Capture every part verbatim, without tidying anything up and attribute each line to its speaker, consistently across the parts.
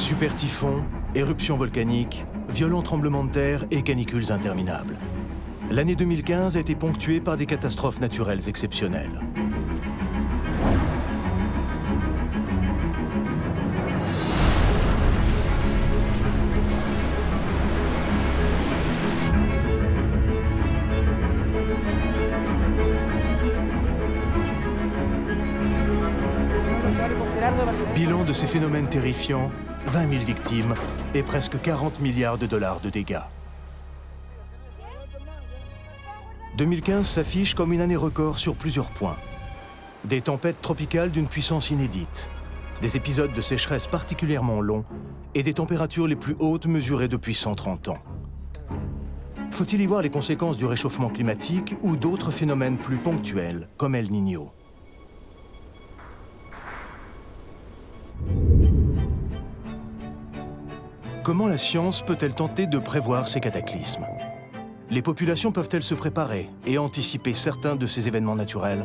Speaker 1: Super typhons, éruptions volcaniques, violents tremblements de terre et canicules interminables. L'année deux mille quinze a été ponctuée par des catastrophes naturelles exceptionnelles. Bilan de ces phénomènes terrifiants, vingt mille victimes et presque quarante milliards de dollars de dégâts. deux mille quinze s'affiche comme une année record sur plusieurs points. Des tempêtes tropicales d'une puissance inédite, des épisodes de sécheresse particulièrement longs et des températures les plus hautes mesurées depuis cent trente ans. Faut-il y voir les conséquences du réchauffement climatique ou d'autres phénomènes plus ponctuels, comme El Niño? Comment la science peut-elle tenter de prévoir ces cataclysmes? Les populations peuvent-elles se préparer et anticiper certains de ces événements naturels?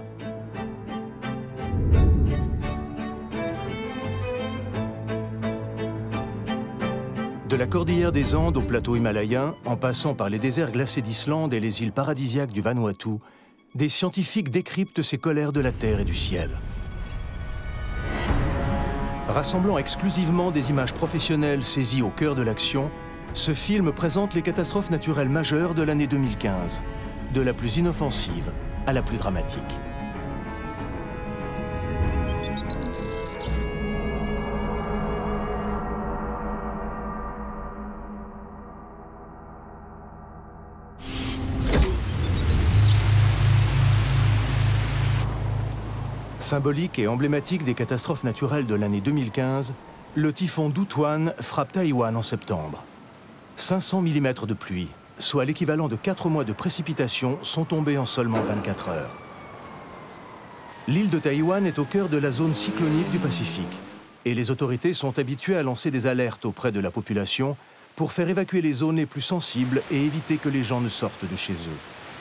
Speaker 1: De la cordillère des Andes au plateau himalayen, en passant par les déserts glacés d'Islande et les îles paradisiaques du Vanuatu, des scientifiques décryptent ces colères de la terre et du ciel. Rassemblant exclusivement des images professionnelles saisies au cœur de l'action, ce film présente les catastrophes naturelles majeures de l'année deux mille quinze, de la plus inoffensive à la plus dramatique. Symbolique et emblématique des catastrophes naturelles de l'année deux mille quinze, le typhon Dutuan frappe Taïwan en septembre. cinq cents millimètres de pluie, soit l'équivalent de quatre mois de précipitations, sont tombés en seulement vingt-quatre heures. L'île de Taïwan est au cœur de la zone cyclonique du Pacifique, et les autorités sont habituées à lancer des alertes auprès de la population pour faire évacuer les zones les plus sensibles et éviter que les gens ne sortent de chez eux.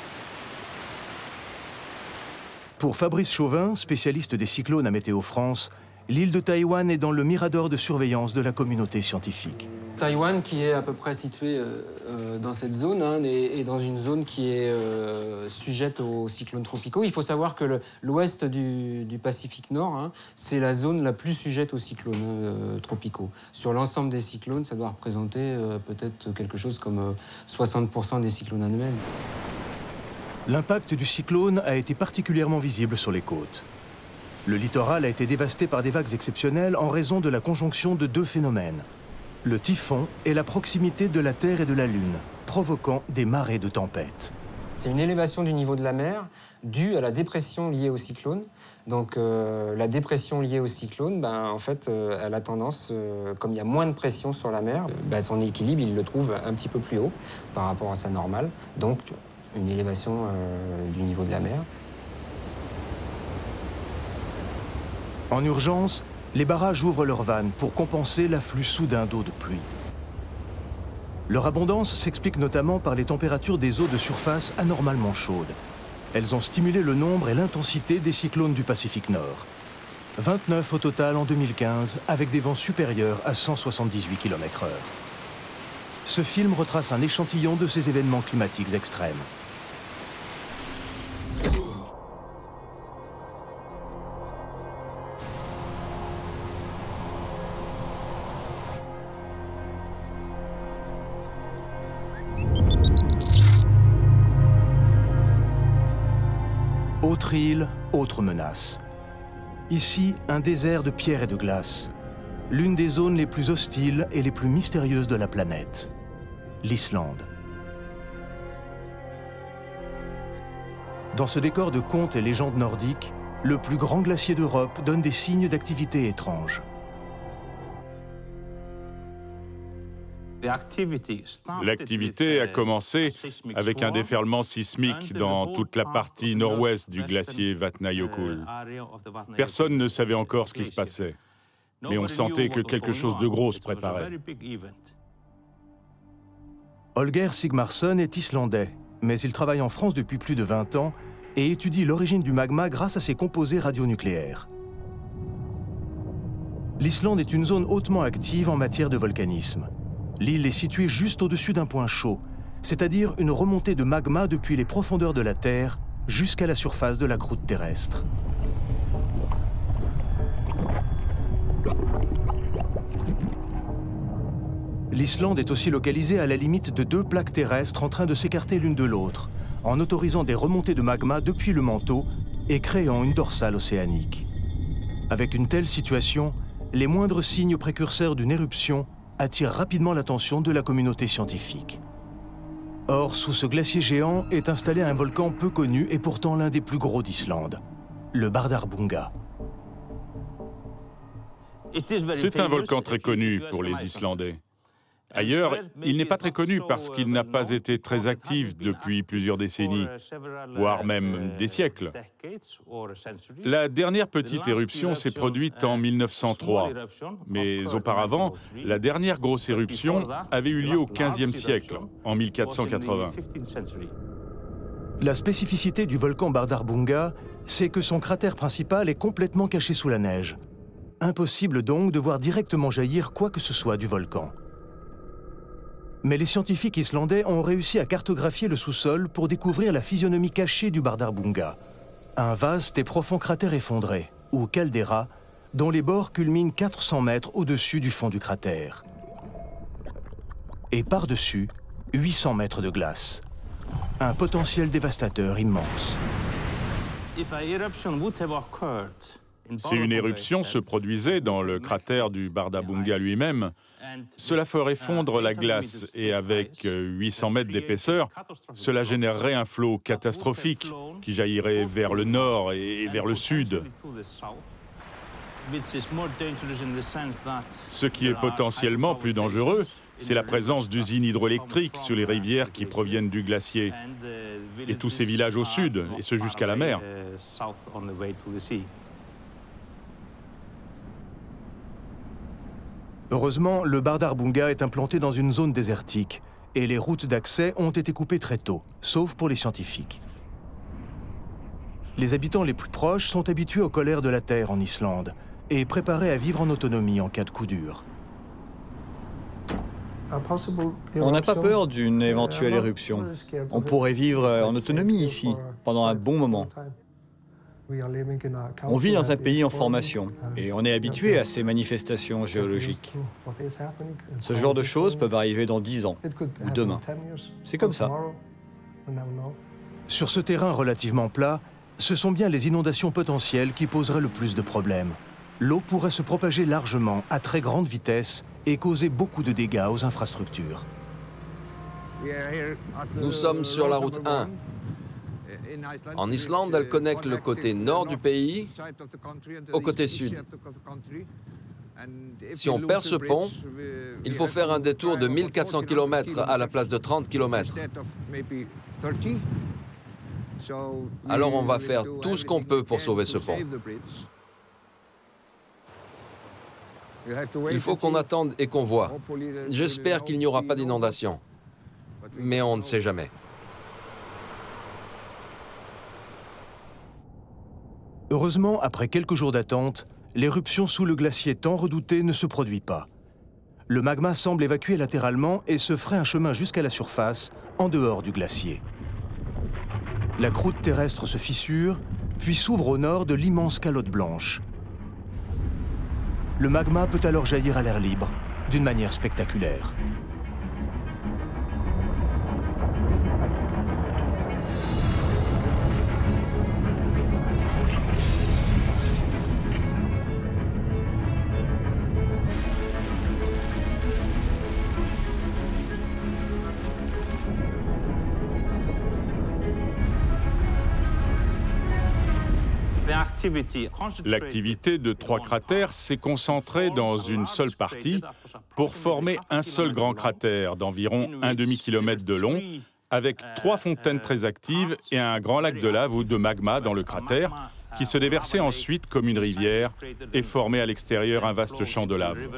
Speaker 1: Pour Fabrice Chauvin, spécialiste des cyclones à Météo France, l'île de Taïwan est dans le mirador de surveillance de la communauté scientifique.
Speaker 2: Taïwan, qui est à peu près situé euh, dans cette zone, hein, est, est dans une zone qui est euh, sujette aux cyclones tropicaux. Il faut savoir que l'ouest du, du Pacifique Nord, hein, c'est la zone la plus sujette aux cyclones euh, tropicaux. Sur l'ensemble des cyclones, ça doit représenter euh, peut-être quelque chose comme euh, soixante pour cent des cyclones annuels.
Speaker 1: L'impact du cyclone a été particulièrement visible sur les côtes. Le littoral a été dévasté par des vagues exceptionnelles en raison de la conjonction de deux phénomènes, le typhon et la proximité de la Terre et de la Lune, provoquant des marées de tempêtes.
Speaker 2: C'est une élévation du niveau de la mer due à la dépression liée au cyclone. Donc euh, la dépression liée au cyclone, ben, en fait, euh, elle a tendance, euh, comme il y a moins de pression sur la mer, ben, son équilibre, il le trouve un petit peu plus haut par rapport à sa normale. Donc une élévation euh, du niveau de la mer.
Speaker 1: En urgence, les barrages ouvrent leurs vannes pour compenser l'afflux soudain d'eau de pluie. Leur abondance s'explique notamment par les températures des eaux de surface anormalement chaudes. Elles ont stimulé le nombre et l'intensité des cyclones du Pacifique Nord. vingt-neuf au total en deux mille quinze, avec des vents supérieurs à cent soixante-dix-huit kilomètres heure. Ce film retrace un échantillon de ces événements climatiques extrêmes. Autre île, autre menace. Ici, un désert de pierre et de glace. L'une des zones les plus hostiles et les plus mystérieuses de la planète. L'Islande. Dans ce décor de contes et légendes nordiques, le plus grand glacier d'Europe donne des signes d'activité étranges.
Speaker 3: L'activité a commencé avec un déferlement sismique dans toute la partie nord-ouest du glacier Vatnajökull. Personne ne savait encore ce qui se passait, mais on sentait que quelque chose de gros se préparait.
Speaker 1: Holger Sigmarsson est islandais, mais il travaille en France depuis plus de vingt ans et étudie l'origine du magma grâce à ses composés radionucléaires. L'Islande est une zone hautement active en matière de volcanisme. L'île est située juste au-dessus d'un point chaud, c'est-à-dire une remontée de magma depuis les profondeurs de la Terre jusqu'à la surface de la croûte terrestre. L'Islande est aussi localisée à la limite de deux plaques terrestres en train de s'écarter l'une de l'autre, en autorisant des remontées de magma depuis le manteau et créant une dorsale océanique. Avec une telle situation, les moindres signes précurseurs d'une éruption attirent rapidement l'attention de la communauté scientifique. Or, sous ce glacier géant est installé un volcan peu connu et pourtant l'un des plus gros d'Islande, le Bardarbunga.
Speaker 3: C'est un volcan très connu pour les Islandais. Ailleurs, il n'est pas très connu parce qu'il n'a pas été très actif depuis plusieurs décennies, voire même des siècles. La dernière petite éruption s'est produite en mille neuf cent trois, mais auparavant, la dernière grosse éruption avait eu lieu au quinzième siècle, en mille quatre cent quatre-vingts.
Speaker 1: La spécificité du volcan Bardarbunga, c'est que son cratère principal est complètement caché sous la neige. Impossible donc de voir directement jaillir quoi que ce soit du volcan. Mais les scientifiques islandais ont réussi à cartographier le sous-sol pour découvrir la physionomie cachée du Bardarbunga. Un vaste et profond cratère effondré, ou caldeira, dont les bords culminent quatre cents mètres au-dessus du fond du cratère. Et par-dessus, huit cents mètres de glace. Un potentiel dévastateur immense.
Speaker 3: Si une éruption se produisait dans le cratère du Bardarbunga lui-même, cela ferait fondre la glace et avec huit cents mètres d'épaisseur, cela générerait un flot catastrophique qui jaillirait vers le nord et vers le sud. Ce qui est potentiellement plus dangereux, c'est la présence d'usines hydroélectriques sur les rivières qui proviennent du glacier et tous ces villages au sud, et ce jusqu'à la mer.
Speaker 1: Heureusement, le Bardarbunga est implanté dans une zone désertique et les routes d'accès ont été coupées très tôt, sauf pour les scientifiques. Les habitants les plus proches sont habitués aux colères de la terre en Islande et préparés à vivre en autonomie en cas de coup dur.
Speaker 4: On n'a pas peur d'une éventuelle éruption. On pourrait vivre en autonomie ici pendant un bon moment. On vit dans un pays en formation et on est habitué à ces manifestations géologiques. Ce genre de choses peuvent arriver dans dix ans ou demain. C'est comme ça.
Speaker 1: Sur ce terrain relativement plat, ce sont bien les inondations potentielles qui poseraient le plus de problèmes. L'eau pourrait se propager largement à très grande vitesse et causer beaucoup de dégâts aux infrastructures.
Speaker 5: Nous sommes sur la route un. En Islande, elle connecte le côté nord du pays au côté sud. Si on perd ce pont, il faut faire un détour de mille quatre cents kilomètres à la place de trente kilomètres. Alors on va faire tout ce qu'on peut pour sauver ce pont. Il faut qu'on attende et qu'on voit. J'espère qu'il n'y aura pas d'inondation, mais on ne sait jamais.
Speaker 1: Heureusement, après quelques jours d'attente, l'éruption sous le glacier tant redouté ne se produit pas. Le magma semble évacuer latéralement et se ferait un chemin jusqu'à la surface, en dehors du glacier. La croûte terrestre se fissure, puis s'ouvre au nord de l'immense calotte blanche. Le magma peut alors jaillir à l'air libre, d'une manière spectaculaire.
Speaker 3: L'activité de trois cratères s'est concentrée dans une seule partie pour former un seul grand cratère d'environ un demi-kilomètre de long, avec trois fontaines très actives et un grand lac de lave ou de magma dans le cratère, qui se déversait ensuite comme une rivière et formait à l'extérieur un vaste champ de lave.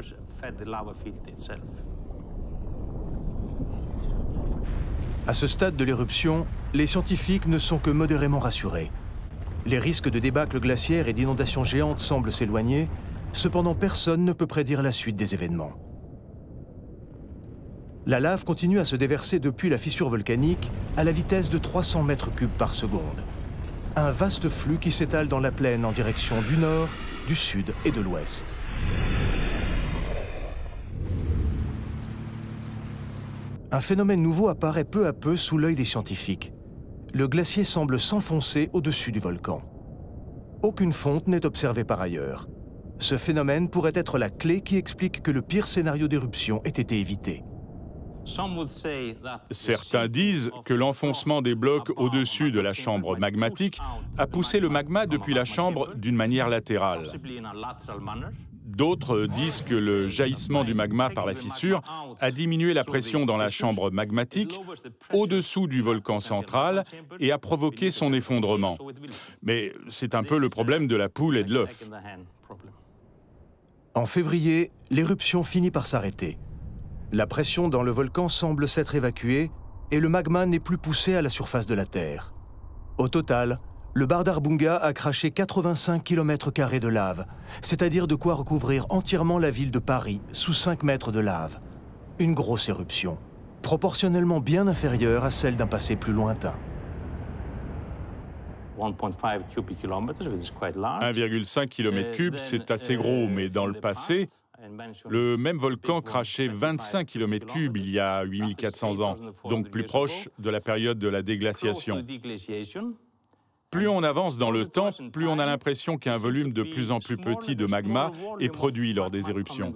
Speaker 1: À ce stade de l'éruption, les scientifiques ne sont que modérément rassurés. Les risques de débâcle glaciaire et d'inondations géantes semblent s'éloigner, Cependant, personne ne peut prédire la suite des événements. La lave continue à se déverser depuis la fissure volcanique à la vitesse de trois cents mètres cubes par seconde. Un vaste flux qui s'étale dans la plaine en direction du nord, du sud et de l'ouest. Un phénomène nouveau apparaît peu à peu sous l'œil des scientifiques. Le glacier semble s'enfoncer au-dessus du volcan. Aucune fonte n'est observée par ailleurs. Ce phénomène pourrait être la clé qui explique que le pire scénario d'éruption ait été évité.
Speaker 3: Certains disent que l'enfoncement des blocs au-dessus de la chambre magmatique a poussé le magma depuis la chambre d'une manière latérale. D'autres disent que le jaillissement du magma par la fissure a diminué la pression dans la chambre magmatique au-dessous du volcan central et a provoqué son effondrement. Mais c'est un peu le problème de la poule et de l'œuf.
Speaker 1: En février, l'éruption finit par s'arrêter. La pression dans le volcan semble s'être évacuée et le magma n'est plus poussé à la surface de la Terre. Au total, le Bardarbunga a craché quatre-vingt-cinq kilomètres carrés de lave, c'est-à-dire de quoi recouvrir entièrement la ville de Paris sous cinq mètres de lave. Une grosse éruption, proportionnellement bien inférieure à celle d'un passé plus lointain.
Speaker 3: un virgule cinq kilomètres cubes, c'est assez gros, mais dans le passé, le même volcan crachait vingt-cinq kilomètres cubes il y a huit mille quatre cents ans, donc plus proche de la période de la déglaciation. Plus on avance dans le temps, plus on a l'impression qu'un volume de plus en plus petit de magma est produit lors des éruptions.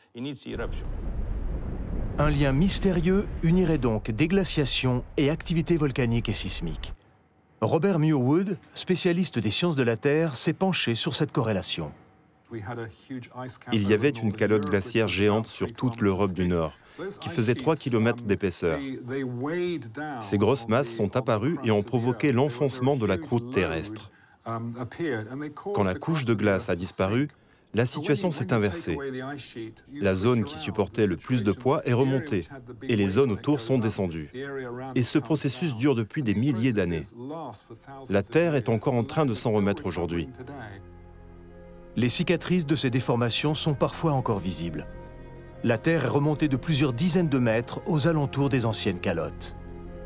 Speaker 1: Un lien mystérieux unirait donc déglaciation et activité volcanique et sismique. Robert Muirwood, spécialiste des sciences de la Terre, s'est penché sur cette corrélation.
Speaker 6: Il y avait une calotte glaciaire géante sur toute l'Europe du Nord, qui faisait trois kilomètres d'épaisseur. Ces grosses masses sont apparues et ont provoqué l'enfoncement de la croûte terrestre. Quand la couche de glace a disparu, la situation s'est inversée. La zone qui supportait le plus de poids est remontée et les zones autour sont descendues. Et ce processus dure depuis des milliers d'années. La Terre est encore en train de s'en remettre aujourd'hui.
Speaker 1: Les cicatrices de ces déformations sont parfois encore visibles. La Terre est remontée de plusieurs dizaines de mètres aux alentours des anciennes calottes.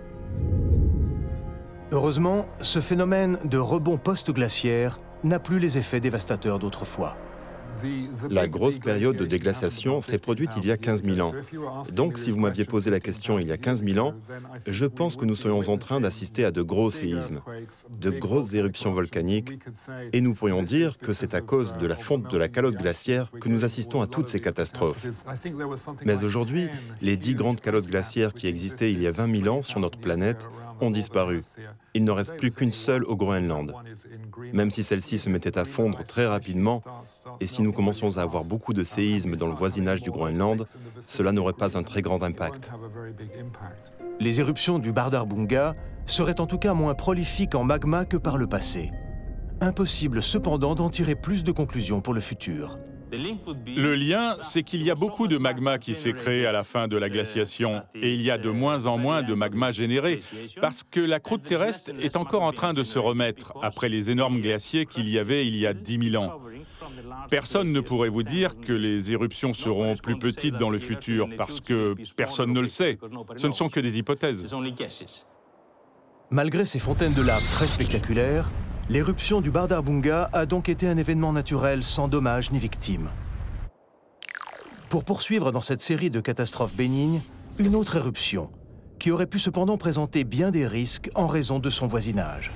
Speaker 1: Heureusement, ce phénomène de rebond post-glaciaire n'a plus les effets dévastateurs d'autrefois.
Speaker 6: La grosse période de déglaciation s'est produite il y a quinze mille ans. Donc, si vous m'aviez posé la question il y a quinze mille ans, je pense que nous serions en train d'assister à de gros séismes, de grosses éruptions volcaniques, et nous pourrions dire que c'est à cause de la fonte de la calotte glaciaire que nous assistons à toutes ces catastrophes. Mais aujourd'hui, les dix grandes calottes glaciaires qui existaient il y a vingt mille ans sur notre planète ont disparu. Il ne reste plus qu'une seule au Groenland. Même si celle-ci se mettait à fondre très rapidement, et si nous commencions à avoir beaucoup de séismes dans le voisinage du Groenland, cela n'aurait pas un très grand impact.
Speaker 1: Les éruptions du Bardarbunga seraient en tout cas moins prolifiques en magma que par le passé. Impossible cependant d'en tirer plus de conclusions pour le futur.
Speaker 3: Le lien, c'est qu'il y a beaucoup de magma qui s'est créé à la fin de la glaciation et il y a de moins en moins de magma généré parce que la croûte terrestre est encore en train de se remettre après les énormes glaciers qu'il y avait il y a dix mille ans. Personne ne pourrait vous dire que les éruptions seront plus petites dans le futur parce que personne ne le sait. Ce ne sont que des hypothèses.
Speaker 1: Malgré ces fontaines de lave très spectaculaires, l'éruption du Bardarbunga a donc été un événement naturel sans dommages ni victimes. Pour poursuivre dans cette série de catastrophes bénignes, une autre éruption, qui aurait pu cependant présenter bien des risques en raison de son voisinage.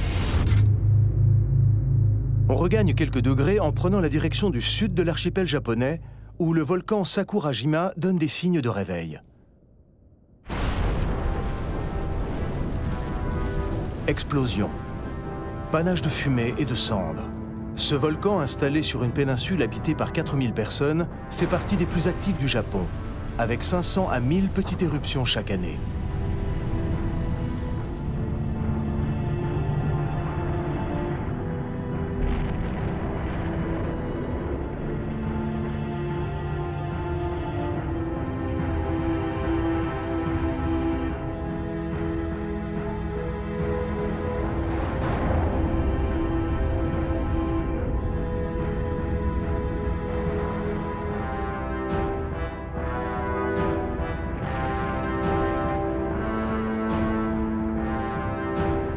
Speaker 1: On regagne quelques degrés en prenant la direction du sud de l'archipel japonais, où le volcan Sakurajima donne des signes de réveil. Explosion. Panache de fumée et de cendres. Ce volcan, installé sur une péninsule habitée par quatre mille personnes, fait partie des plus actifs du Japon, avec cinq cents à mille petites éruptions chaque année.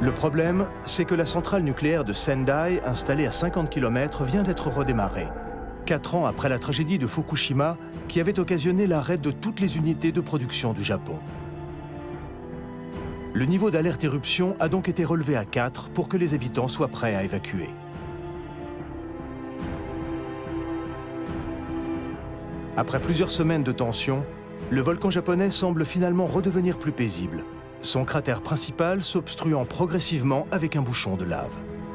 Speaker 1: Le problème, c'est que la centrale nucléaire de Sendai, installée à cinquante kilomètres, vient d'être redémarrée, quatre ans après la tragédie de Fukushima qui avait occasionné l'arrêt de toutes les unités de production du Japon. Le niveau d'alerte éruption a donc été relevé à quatre pour que les habitants soient prêts à évacuer. Après plusieurs semaines de tension, le volcan japonais semble finalement redevenir plus paisible, son cratère principal s'obstruant progressivement avec un bouchon de lave.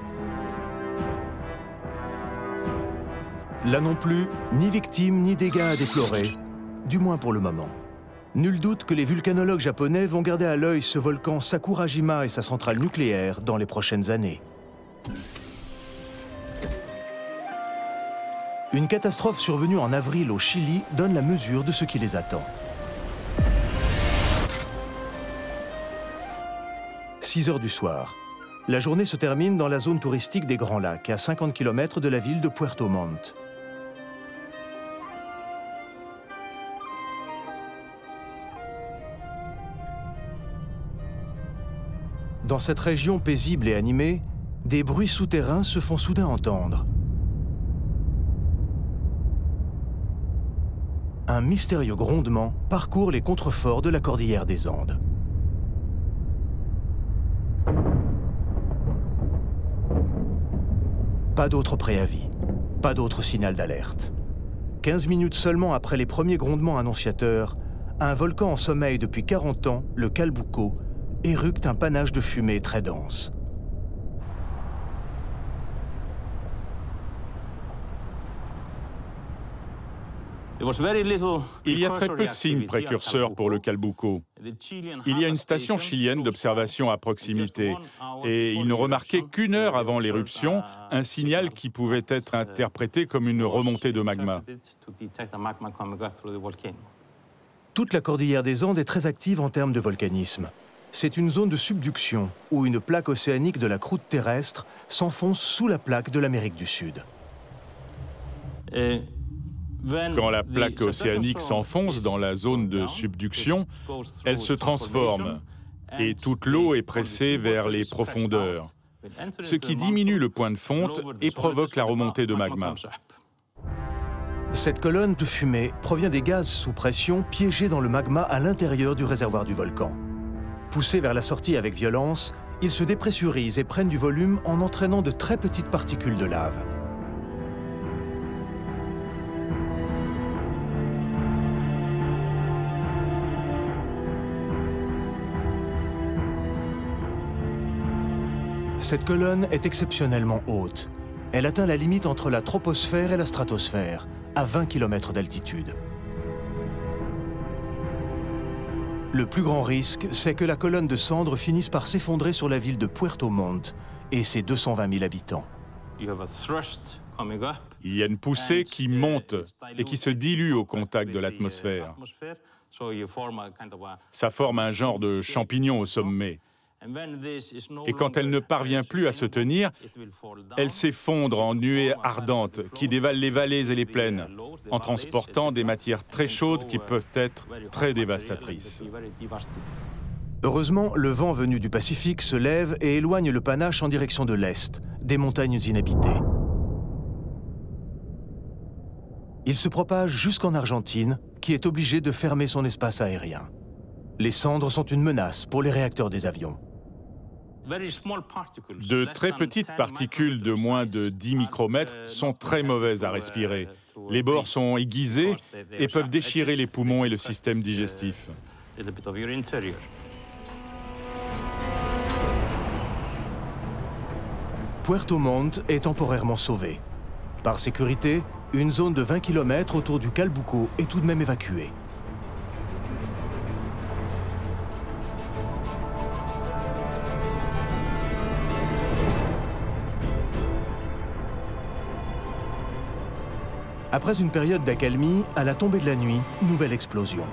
Speaker 1: Là non plus, ni victimes ni dégâts à déplorer, du moins pour le moment. Nul doute que les vulcanologues japonais vont garder à l'œil ce volcan Sakurajima et sa centrale nucléaire dans les prochaines années. Une catastrophe survenue en avril au Chili donne la mesure de ce qui les attend. six heures du soir. La journée se termine dans la zone touristique des Grands Lacs, à cinquante kilomètres de la ville de Puerto Montt. Dans cette région paisible et animée, des bruits souterrains se font soudain entendre. Un mystérieux grondement parcourt les contreforts de la cordillère des Andes. Pas d'autre préavis, pas d'autre signal d'alerte. quinze minutes seulement après les premiers grondements annonciateurs, un volcan en sommeil depuis quarante ans, le Calbuco, éructe un panache de fumée très dense.
Speaker 3: Il y a très peu de signes précurseurs pour le Calbuco. Il y a une station chilienne d'observation à proximité et ils n'ont remarqué qu'une heure avant l'éruption un signal qui pouvait être interprété comme une remontée de magma.
Speaker 1: Toute la cordillère des Andes est très active en termes de volcanisme. C'est une zone de subduction où une plaque océanique de la croûte terrestre s'enfonce sous la plaque de l'Amérique du Sud.
Speaker 3: Quand la plaque océanique s'enfonce dans la zone de subduction, elle se transforme et toute l'eau est pressée vers les profondeurs, ce qui diminue le point de fonte et provoque la remontée de magma.
Speaker 1: Cette colonne de fumée provient des gaz sous pression piégés dans le magma à l'intérieur du réservoir du volcan. Poussés vers la sortie avec violence, ils se dépressurisent et prennent du volume en entraînant de très petites particules de lave. Cette colonne est exceptionnellement haute. Elle atteint la limite entre la troposphère et la stratosphère, à vingt kilomètres d'altitude. Le plus grand risque, c'est que la colonne de cendres finisse par s'effondrer sur la ville de Puerto Montt et ses deux cent vingt mille habitants.
Speaker 3: Il y a une poussée qui monte et qui se dilue au contact de l'atmosphère. Ça forme un genre de champignon au sommet. Et quand elle ne parvient plus à se tenir, elle s'effondre en nuées ardentes qui dévalent les vallées et les plaines, en transportant des matières très chaudes qui peuvent être très dévastatrices.
Speaker 1: Heureusement, le vent venu du Pacifique se lève et éloigne le panache en direction de l'est, des montagnes inhabitées. Il se propage jusqu'en Argentine, qui est obligée de fermer son espace aérien. Les cendres sont une menace pour les réacteurs des avions.
Speaker 3: De très petites particules de moins de dix micromètres sont très mauvaises à respirer. Les bords sont aiguisés et peuvent déchirer les poumons et le système digestif.
Speaker 1: Puerto Montt est temporairement sauvée. Par sécurité, une zone de vingt kilomètres autour du Calbuco est tout de même évacuée. Après une période d'accalmie, à la tombée de la nuit, nouvelle explosion.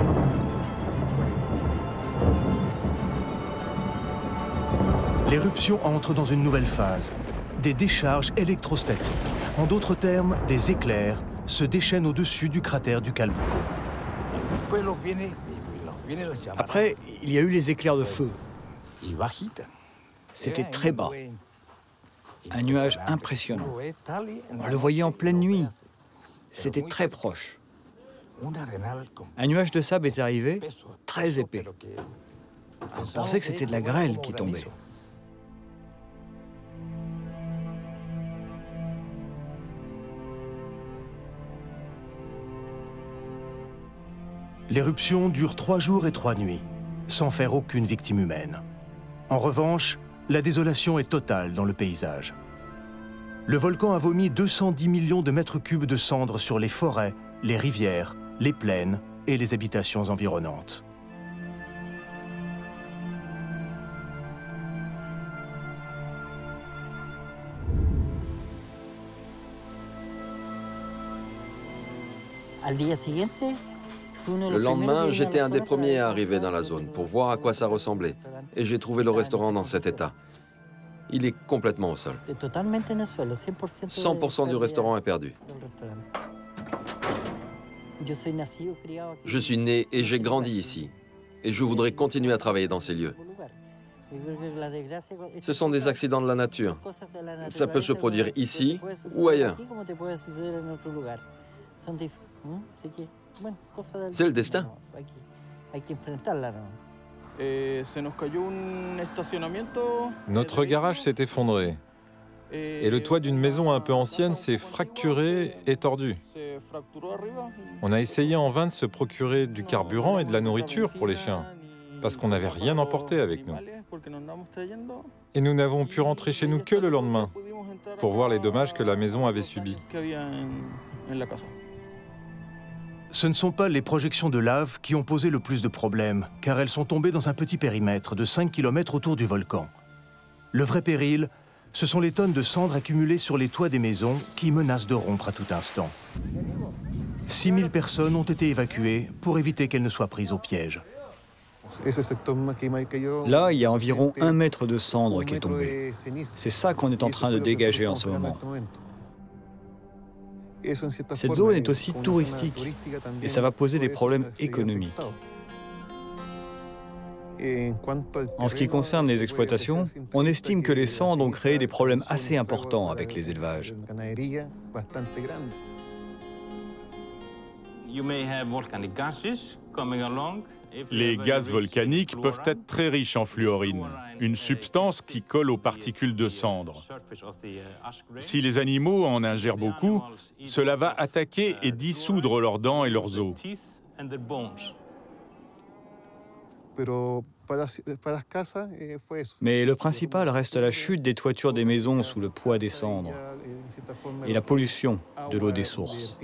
Speaker 1: L'éruption entre dans une nouvelle phase. Des décharges électrostatiques, en d'autres termes, des éclairs, se déchaînent au-dessus du cratère du Calbuco.
Speaker 7: Après, il y a eu les éclairs de feu.
Speaker 4: C'était très bas. Un nuage impressionnant. On le voyait en pleine nuit. C'était très proche. Un nuage de sable est arrivé, très épais. On pensait que c'était de la grêle qui tombait.
Speaker 1: L'éruption dure trois jours et trois nuits, sans faire aucune victime humaine. En revanche, la désolation est totale dans le paysage. Le volcan a vomi deux cent dix millions de mètres cubes de cendres sur les forêts, les rivières, les plaines et les habitations environnantes.
Speaker 5: Le lendemain, j'étais un des premiers à arriver dans la zone pour voir à quoi ça ressemblait. Et j'ai trouvé le restaurant dans cet état. Il est complètement au sol. cent pour cent du restaurant est perdu. Je suis né et j'ai grandi ici. Et je voudrais continuer à travailler dans ces lieux. Ce sont des accidents de la nature. Ça peut se produire ici ou ailleurs. C'est le destin.
Speaker 7: Notre garage s'est effondré. Et le toit d'une maison un peu ancienne s'est fracturé et tordu. On a essayé en vain de se procurer du carburant et de la nourriture pour les chiens, parce qu'on n'avait rien emporté avec nous. Et nous n'avons pu rentrer chez nous que le lendemain, pour voir les dommages que la maison avait subis.
Speaker 1: Ce ne sont pas les projections de lave qui ont posé le plus de problèmes, car elles sont tombées dans un petit périmètre de cinq kilomètres autour du volcan. Le vrai péril, ce sont les tonnes de cendres accumulées sur les toits des maisons qui menacent de rompre à tout instant. six mille personnes ont été évacuées pour éviter qu'elles ne soient prises au piège.
Speaker 4: Là, il y a environ un mètre de cendre qui est tombé. C'est ça qu'on est en train de dégager en ce moment. Cette zone est aussi touristique et ça va poser des problèmes économiques. En ce qui concerne les exploitations, on estime que les cendres ont créé des problèmes assez importants avec les élevages.
Speaker 3: Les gaz volcaniques peuvent être très riches en fluorine, une substance qui colle aux particules de cendre. Si les animaux en ingèrent beaucoup, cela va attaquer et dissoudre leurs dents et leurs os.
Speaker 4: Mais le principal reste la chute des toitures des maisons sous le poids des cendres et la pollution de l'eau des sources.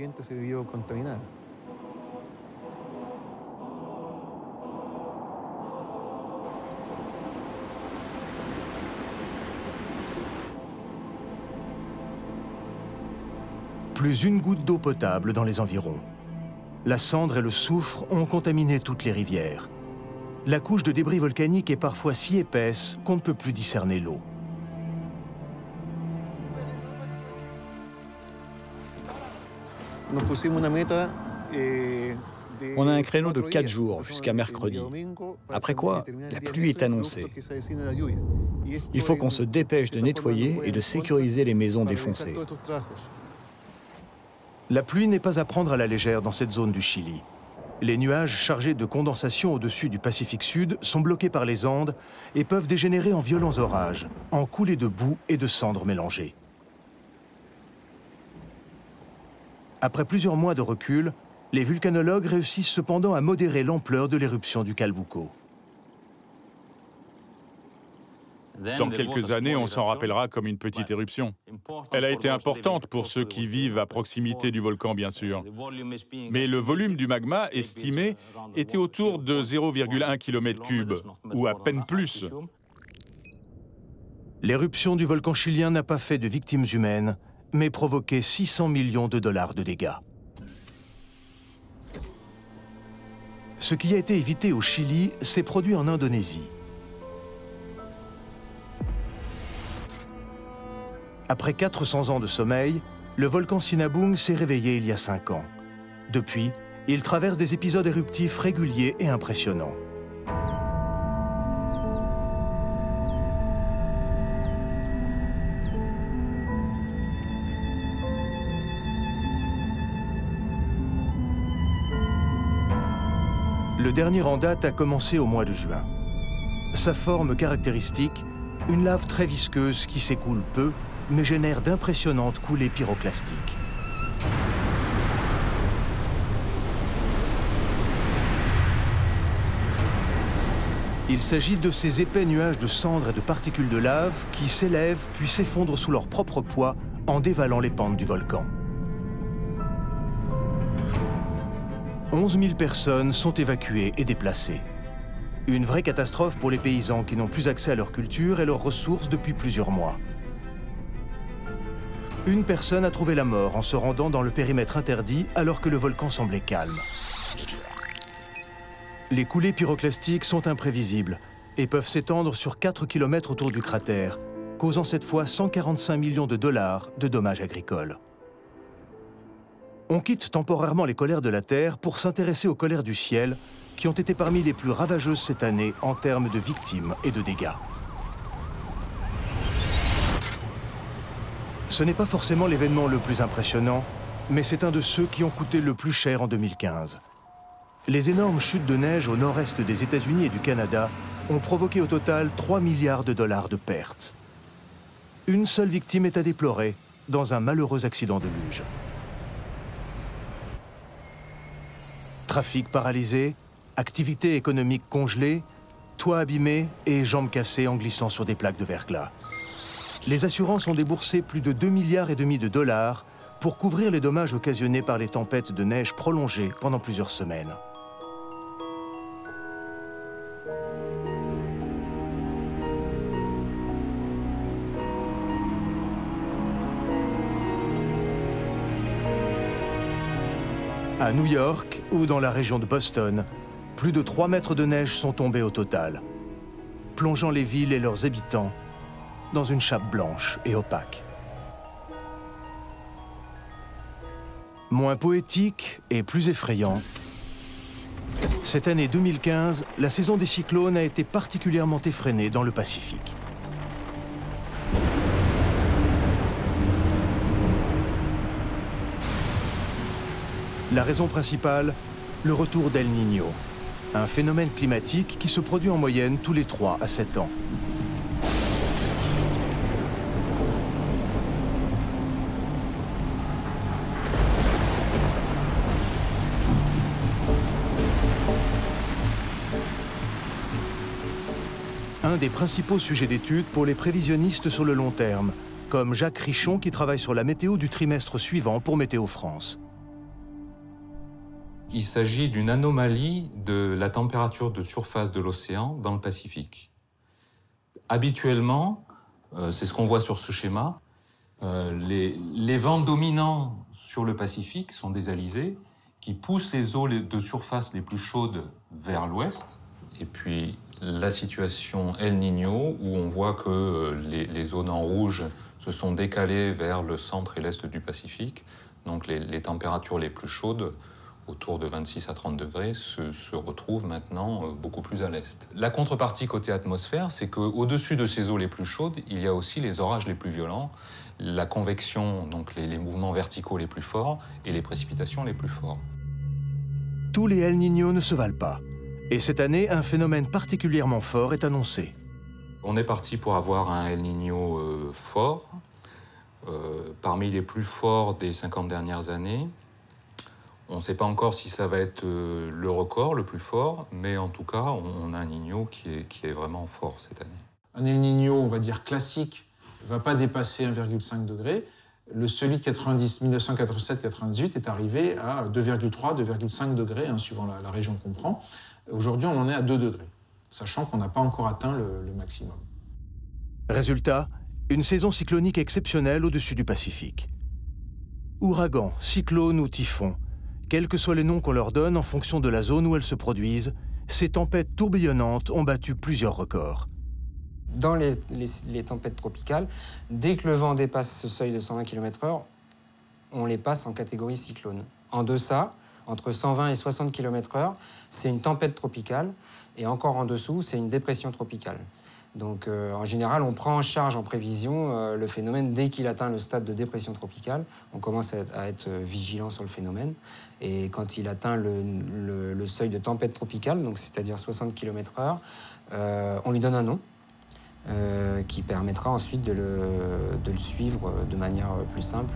Speaker 1: Plus une goutte d'eau potable dans les environs. La cendre et le soufre ont contaminé toutes les rivières. La couche de débris volcanique est parfois si épaisse qu'on ne peut plus discerner l'eau.
Speaker 4: On a un créneau de quatre jours jusqu'à mercredi. Après quoi, la pluie est annoncée. Il faut qu'on se dépêche de nettoyer et de sécuriser les maisons défoncées.
Speaker 1: La pluie n'est pas à prendre à la légère dans cette zone du Chili. Les nuages chargés de condensation au-dessus du Pacifique Sud sont bloqués par les Andes et peuvent dégénérer en violents orages, en coulées de boue et de cendres mélangées. Après plusieurs mois de recul, les volcanologues réussissent cependant à modérer l'ampleur de l'éruption du Calbuco.
Speaker 3: Dans quelques années, on s'en rappellera comme une petite éruption. Elle a été importante pour ceux qui vivent à proximité du volcan, bien sûr. Mais le volume du magma estimé était autour de zéro virgule un kilomètre cube, ou à peine plus.
Speaker 1: L'éruption du volcan chilien n'a pas fait de victimes humaines, mais provoqué six cents millions de dollars de dégâts. Ce qui a été évité au Chili s'est produit en Indonésie. Après quatre cents ans de sommeil, le volcan Sinabung s'est réveillé il y a cinq ans. Depuis, il traverse des épisodes éruptifs réguliers et impressionnants. Le dernier en date a commencé au mois de juin. Sa forme caractéristique, une lave très visqueuse qui s'écoule peu, mais génère d'impressionnantes coulées pyroclastiques. Il s'agit de ces épais nuages de cendres et de particules de lave qui s'élèvent puis s'effondrent sous leur propre poids en dévalant les pentes du volcan. onze mille personnes sont évacuées et déplacées. Une vraie catastrophe pour les paysans qui n'ont plus accès à leur culture et leurs ressources depuis plusieurs mois. Une personne a trouvé la mort en se rendant dans le périmètre interdit alors que le volcan semblait calme. Les coulées pyroclastiques sont imprévisibles et peuvent s'étendre sur quatre kilomètres autour du cratère, causant cette fois cent quarante-cinq millions de dollars de dommages agricoles. On quitte temporairement les colères de la Terre pour s'intéresser aux colères du ciel, qui ont été parmi les plus ravageuses cette année en termes de victimes et de dégâts. Ce n'est pas forcément l'événement le plus impressionnant, mais c'est un de ceux qui ont coûté le plus cher en deux mille quinze. Les énormes chutes de neige au nord-est des États-Unis et du Canada ont provoqué au total trois milliards de dollars de pertes. Une seule victime est à déplorer dans un malheureux accident de luge. Trafic paralysé, activité économique congelée, toit abîmé et jambes cassées en glissant sur des plaques de verglas. Les assurances ont déboursé plus de deux milliards et demi de dollars pour couvrir les dommages occasionnés par les tempêtes de neige prolongées pendant plusieurs semaines. À New York ou dans la région de Boston, plus de trois mètres de neige sont tombés au total, plongeant les villes et leurs habitants dans une chape blanche et opaque. Moins poétique et plus effrayant, cette année deux mille quinze, la saison des cyclones a été particulièrement effrénée dans le Pacifique. La raison principale, le retour d'El Niño, un phénomène climatique qui se produit en moyenne tous les trois à sept ans. Un des principaux sujets d'étude pour les prévisionnistes sur le long terme, comme Jacques Richon qui travaille sur la météo du trimestre suivant pour Météo France.
Speaker 8: Il s'agit d'une anomalie de la température de surface de l'océan dans le Pacifique. Habituellement, euh, c'est ce qu'on voit sur ce schéma, euh, les, les vents dominants sur le Pacifique sont des alizés qui poussent les eaux de surface les plus chaudes vers l'ouest. Et puis la situation El Niño, où on voit que les, les zones en rouge se sont décalées vers le centre et l'est du Pacifique. Donc les, les températures les plus chaudes, autour de vingt-six à trente degrés, se, se retrouvent maintenant beaucoup plus à l'est. La contrepartie côté atmosphère, c'est qu'au-dessus de ces eaux les plus chaudes, il y a aussi les orages les plus violents, la convection, donc les, les mouvements verticaux les plus forts, et les précipitations les plus fortes.
Speaker 1: Tous les El Niño ne se valent pas. Et cette année, un phénomène particulièrement fort est annoncé.
Speaker 8: On est parti pour avoir un El Niño euh, fort, euh, parmi les plus forts des cinquante dernières années. On ne sait pas encore si ça va être euh, le record le plus fort, mais en tout cas, on, on a un Niño qui est, qui est vraiment fort cette année.
Speaker 9: Un El Niño, on va dire classique, ne va pas dépasser un virgule cinq degré. Le celui de mille neuf cent quatre-vingt-sept quatre-vingt-dix-huit est arrivé à deux virgule trois, deux virgule cinq degrés, hein, suivant la, la région qu'on prend. Aujourd'hui, on en est à deux degrés, sachant qu'on n'a pas encore atteint le, le maximum.
Speaker 1: Résultat, une saison cyclonique exceptionnelle au-dessus du Pacifique. Ouragan, cyclone ou typhon, quels que soient les noms qu'on leur donne en fonction de la zone où elles se produisent, ces tempêtes tourbillonnantes ont battu plusieurs records.
Speaker 2: Dans les, les, les tempêtes tropicales, dès que le vent dépasse ce seuil de cent vingt kilomètres heure, on les passe en catégorie cyclone. En deçà, entre cent vingt et soixante kilomètres heure, c'est une tempête tropicale, et encore en dessous, c'est une dépression tropicale. Donc euh, en général, on prend en charge en prévision euh, le phénomène dès qu'il atteint le stade de dépression tropicale. On commence à être, à être vigilant sur le phénomène. Et quand il atteint le, le, le seuil de tempête tropicale, donc c'est-à-dire soixante kilomètres heure, euh, on lui donne un nom euh, qui permettra ensuite de le, de le suivre de manière plus simple.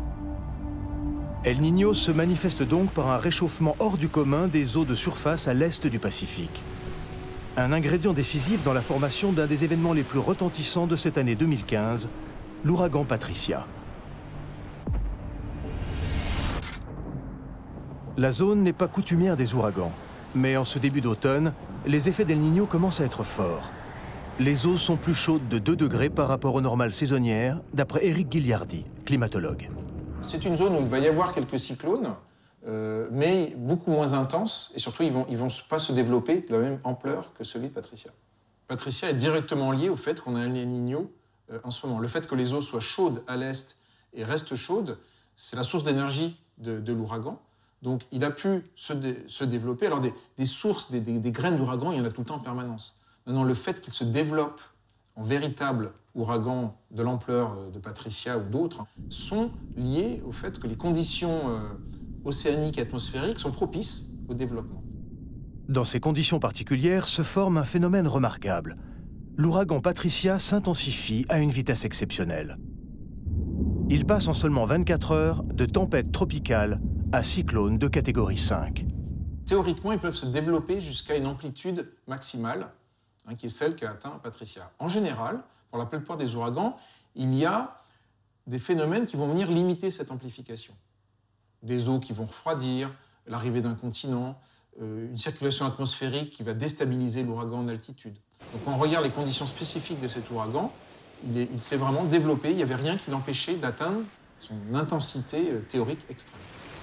Speaker 1: El Niño se manifeste donc par un réchauffement hors du commun des eaux de surface à l'est du Pacifique. Un ingrédient décisif dans la formation d'un des événements les plus retentissants de cette année deux mille quinze, l'ouragan Patricia. La zone n'est pas coutumière des ouragans, mais en ce début d'automne, les effets d'El Niño commencent à être forts. Les eaux sont plus chaudes de deux degrés par rapport aux normales saisonnières, d'après Eric Ghigliardi, climatologue.
Speaker 9: C'est une zone où il va y avoir quelques cyclones, euh, mais beaucoup moins intenses, et surtout ils ne vont, ils vont pas se développer de la même ampleur que celui de Patricia. Patricia est directement lié au fait qu'on a un El Niño euh, en ce moment. Le fait que les eaux soient chaudes à l'est et restent chaudes, c'est la source d'énergie de, de l'ouragan. Donc il a pu se, dé, se développer. Alors des, des sources, des, des, des graines d'ouragan, il y en a tout le temps en permanence. Maintenant, le fait qu'il se développe en véritable ouragan de l'ampleur de Patricia ou d'autres, sont liés au fait que les conditions euh, océaniques et atmosphériques sont propices au développement.
Speaker 1: Dans ces conditions particulières se forme un phénomène remarquable. L'ouragan Patricia s'intensifie à une vitesse exceptionnelle. Il passe en seulement vingt-quatre heures de tempête tropicale à cyclone de catégorie cinq.
Speaker 9: Théoriquement, ils peuvent se développer jusqu'à une amplitude maximale, hein, qui est celle qu'a atteint Patricia. En général, pour la plupart des ouragans, il y a des phénomènes qui vont venir limiter cette amplification. Des eaux qui vont refroidir, l'arrivée d'un continent, euh, une circulation atmosphérique qui va déstabiliser l'ouragan en altitude. Donc quand on regarde les conditions spécifiques de cet ouragan, il, est, il s'est vraiment développé, il n'y avait rien qui l'empêchait d'atteindre son intensité euh, théorique extrême.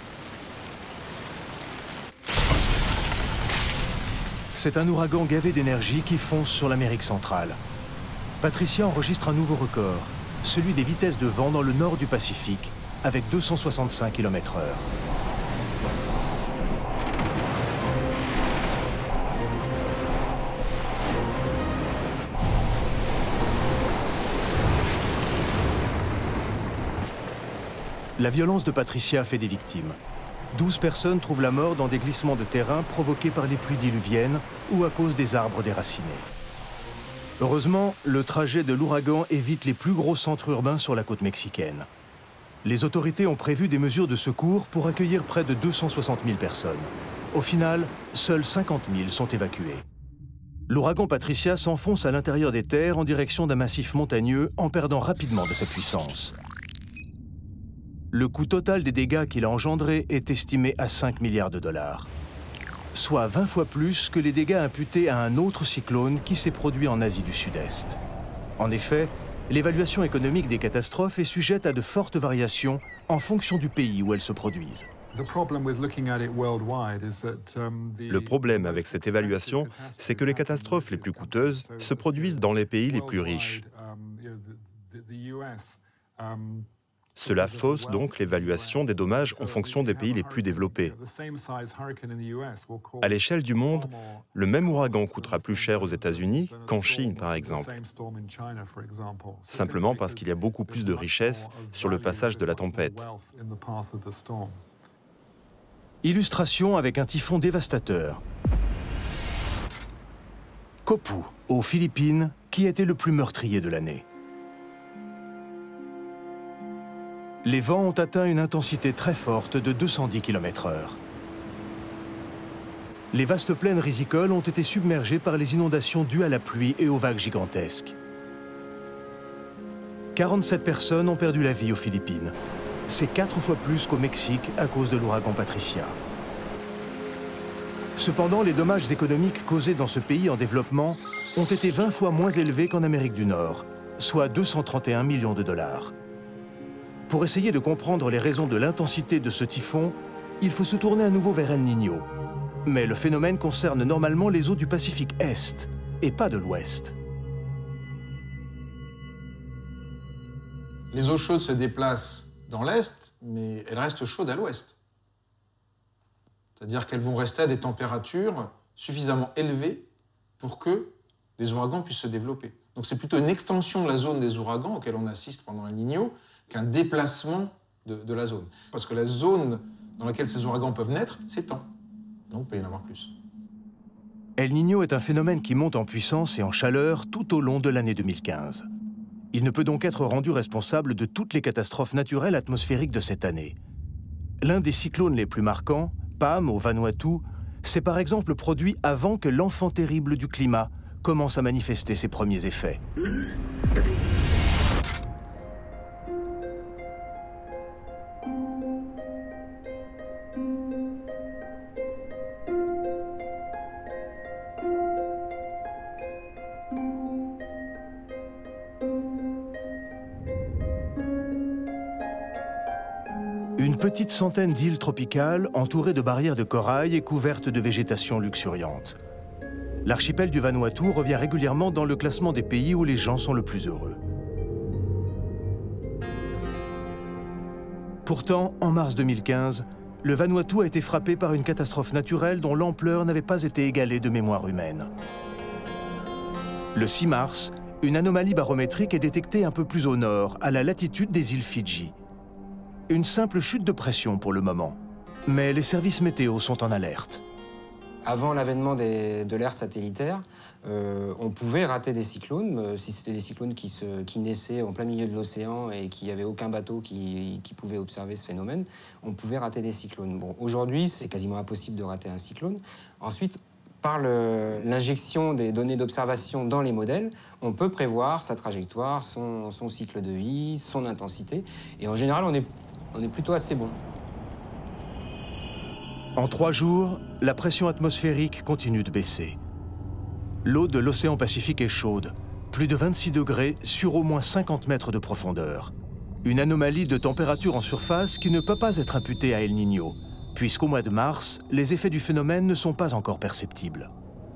Speaker 1: C'est un ouragan gavé d'énergie qui fonce sur l'Amérique centrale. Patricia enregistre un nouveau record, celui des vitesses de vent dans le nord du Pacifique, avec deux cent soixante-cinq kilomètres heure. La violence de Patricia fait des victimes. douze personnes trouvent la mort dans des glissements de terrain provoqués par les pluies diluviennes ou à cause des arbres déracinés. Heureusement, le trajet de l'ouragan évite les plus gros centres urbains sur la côte mexicaine. Les autorités ont prévu des mesures de secours pour accueillir près de deux cent soixante mille personnes. Au final, seuls cinquante mille sont évacués. L'ouragan Patricia s'enfonce à l'intérieur des terres en direction d'un massif montagneux en perdant rapidement de sa puissance. Le coût total des dégâts qu'il a engendrés est estimé à cinq milliards de dollars. Soit vingt fois plus que les dégâts imputés à un autre cyclone qui s'est produit en Asie du Sud-Est. En effet, l'évaluation économique des catastrophes est sujette à de fortes variations en fonction du pays où elles se produisent.
Speaker 6: Le problème avec cette évaluation, c'est que les catastrophes les plus coûteuses se produisent dans les pays les plus riches. Cela fausse donc l'évaluation des dommages en fonction des pays les plus développés. À l'échelle du monde, le même ouragan coûtera plus cher aux États-Unis qu'en Chine, par exemple, simplement parce qu'il y a beaucoup plus de richesses sur le passage de la tempête.
Speaker 1: Illustration avec un typhon dévastateur. Copu, aux Philippines, qui était le plus meurtrier de l'année. Les vents ont atteint une intensité très forte de deux cent dix kilomètres heure. Les vastes plaines rizicoles ont été submergées par les inondations dues à la pluie et aux vagues gigantesques. quarante-sept personnes ont perdu la vie aux Philippines. C'est quatre fois plus qu'au Mexique à cause de l'ouragan Patricia. Cependant, les dommages économiques causés dans ce pays en développement ont été vingt fois moins élevés qu'en Amérique du Nord, soit deux cent trente et un millions de dollars. Pour essayer de comprendre les raisons de l'intensité de ce typhon, il faut se tourner à nouveau vers El Niño. Mais le phénomène concerne normalement les eaux du Pacifique Est, et pas de l'Ouest.
Speaker 9: Les eaux chaudes se déplacent dans l'Est, mais elles restent chaudes à l'Ouest. C'est-à-dire qu'elles vont rester à des températures suffisamment élevées pour que les ouragans puissent se développer. Donc c'est plutôt une extension de la zone des ouragans auquel on assiste pendant El Niño qu'un déplacement de, de la zone. Parce que la zone dans laquelle ces ouragans peuvent naître s'étend. Donc il peut y en avoir plus.
Speaker 1: El Niño est un phénomène qui monte en puissance et en chaleur tout au long de l'année deux mille quinze. Il ne peut donc être rendu responsable de toutes les catastrophes naturelles atmosphériques de cette année. L'un des cyclones les plus marquants, Pam au Vanuatu, s'est par exemple produit avant que l'enfant terrible du climat commence à manifester ses premiers effets. Une petite centaine d'îles tropicales entourées de barrières de corail et couvertes de végétation luxuriante. L'archipel du Vanuatu revient régulièrement dans le classement des pays où les gens sont le plus heureux. Pourtant, en mars deux mille quinze, le Vanuatu a été frappé par une catastrophe naturelle dont l'ampleur n'avait pas été égalée de mémoire humaine. Le six mars, une anomalie barométrique est détectée un peu plus au nord, à la latitude des îles Fidji. Une simple chute de pression pour le moment, mais les services météo sont en alerte.
Speaker 2: Avant l'avènement de l'ère satellitaire, euh, on pouvait rater des cyclones. Euh, si c'était des cyclones qui, se, qui naissaient en plein milieu de l'océan et qu'il n'y avait aucun bateau qui, qui pouvait observer ce phénomène, on pouvait rater des cyclones. Bon, aujourd'hui, c'est quasiment impossible de rater un cyclone. Ensuite, par l'injection des données d'observation dans les modèles, on peut prévoir sa trajectoire, son, son cycle de vie, son intensité. Et en général, on est, on est plutôt assez bon.
Speaker 1: En trois jours, la pression atmosphérique continue de baisser. L'eau de l'océan Pacifique est chaude, plus de vingt-six degrés sur au moins cinquante mètres de profondeur. Une anomalie de température en surface qui ne peut pas être imputée à El Niño, puisqu'au mois de mars, les effets du phénomène ne sont pas encore perceptibles.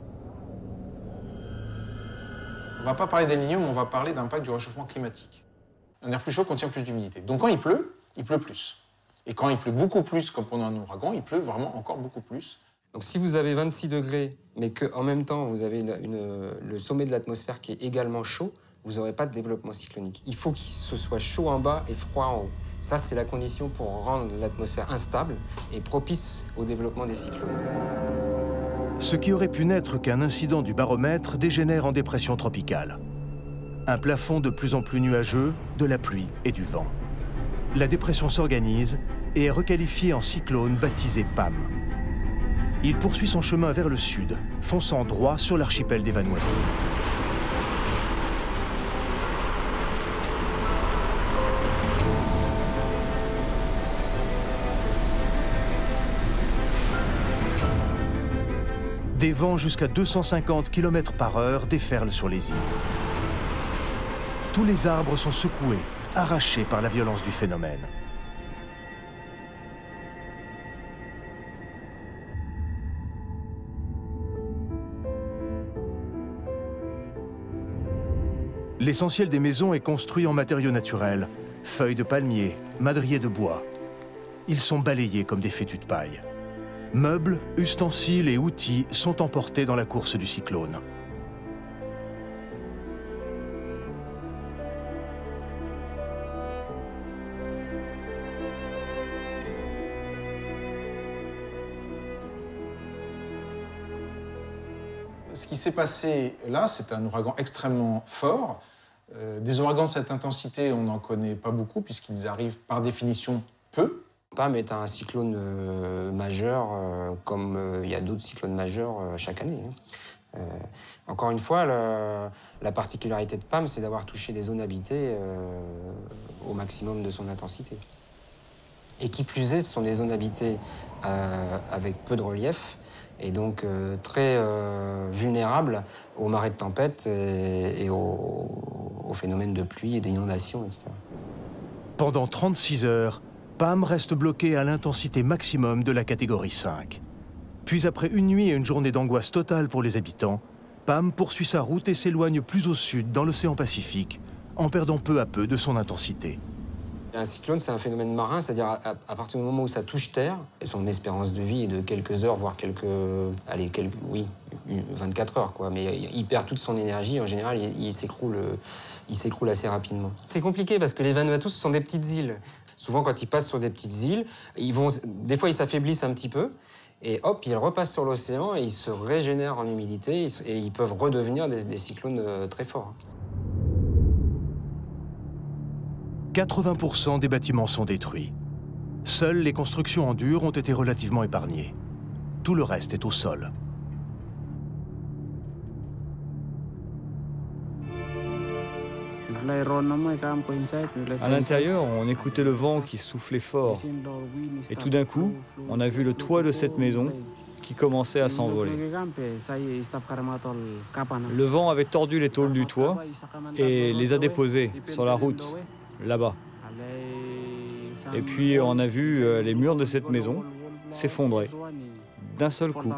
Speaker 9: On ne va pas parler d'El Niño, mais on va parler d'impact du réchauffement climatique. Un air plus chaud contient plus d'humidité. Donc quand il pleut, il pleut plus. Et quand il pleut beaucoup plus, comme pendant un ouragan, il pleut vraiment encore beaucoup plus.
Speaker 2: Donc si vous avez vingt-six degrés, mais qu'en même temps vous avez une, une, le sommet de l'atmosphère qui est également chaud, vous n'aurez pas de développement cyclonique. Il faut qu'il se soit chaud en bas et froid en haut. Ça, c'est la condition pour rendre l'atmosphère instable et propice au développement des cyclones.
Speaker 1: Ce qui aurait pu n'être qu'un incident du baromètre dégénère en dépression tropicale. Un plafond de plus en plus nuageux, de la pluie et du vent. La dépression s'organise et est requalifiée en cyclone baptisé Pam. Il poursuit son chemin vers le sud, fonçant droit sur l'archipel des Vanuatu. Des vents jusqu'à deux cent cinquante kilomètres par heure déferlent sur les îles. Tous les arbres sont secoués, arrachés par la violence du phénomène. L'essentiel des maisons est construit en matériaux naturels, feuilles de palmier, madriers de bois. Ils sont balayés comme des fétus de paille. Meubles, ustensiles et outils sont emportés dans la course du cyclone.
Speaker 9: Ce qui s'est passé là, c'est un ouragan extrêmement fort. Euh, des ouragans de cette intensité, on n'en connaît pas beaucoup puisqu'ils arrivent par définition peu.
Speaker 2: Pam est un cyclone euh, majeur, euh, comme euh, il y a d'autres cyclones majeurs euh, chaque année. Hein. Euh, encore une fois, le, la particularité de Pam, c'est d'avoir touché des zones habitées euh, au maximum de son intensité. Et qui plus est, ce sont des zones habitées euh, avec peu de relief, et donc euh, très euh, vulnérables aux marées de tempête et, et aux, aux phénomènes de pluie et d'inondation, et cetera.
Speaker 1: Pendant trente-six heures, Pam reste bloqué à l'intensité maximum de la catégorie cinq. Puis après une nuit et une journée d'angoisse totale pour les habitants, Pam poursuit sa route et s'éloigne plus au sud dans l'océan Pacifique, en perdant peu à peu de son intensité.
Speaker 2: Un cyclone, c'est un phénomène marin, c'est-à-dire à, à partir du moment où ça touche terre, et son espérance de vie est de quelques heures, voire quelques, allez, quelques, oui, vingt-quatre heures, quoi. Mais il perd toute son énergie. En général, il, il s'écroule il s'écroule assez rapidement. C'est compliqué parce que les Vanuatu, ce sont des petites îles. Souvent, quand ils passent sur des petites îles, ils vont, des fois, ils s'affaiblissent un petit peu. Et hop, ils repassent sur l'océan et ils se régénèrent en humidité et ils peuvent redevenir des, des cyclones très forts.
Speaker 1: quatre-vingts pour cent des bâtiments sont détruits. Seules les constructions en dur ont été relativement épargnées. Tout le reste est au sol.
Speaker 4: À l'intérieur, on écoutait le vent qui soufflait fort. Et tout d'un coup, on a vu le toit de cette maison qui commençait à s'envoler. Le vent avait tordu les tôles du toit et les a déposées sur la route, là-bas. Et puis on a vu les murs de cette maison s'effondrer d'un seul coup.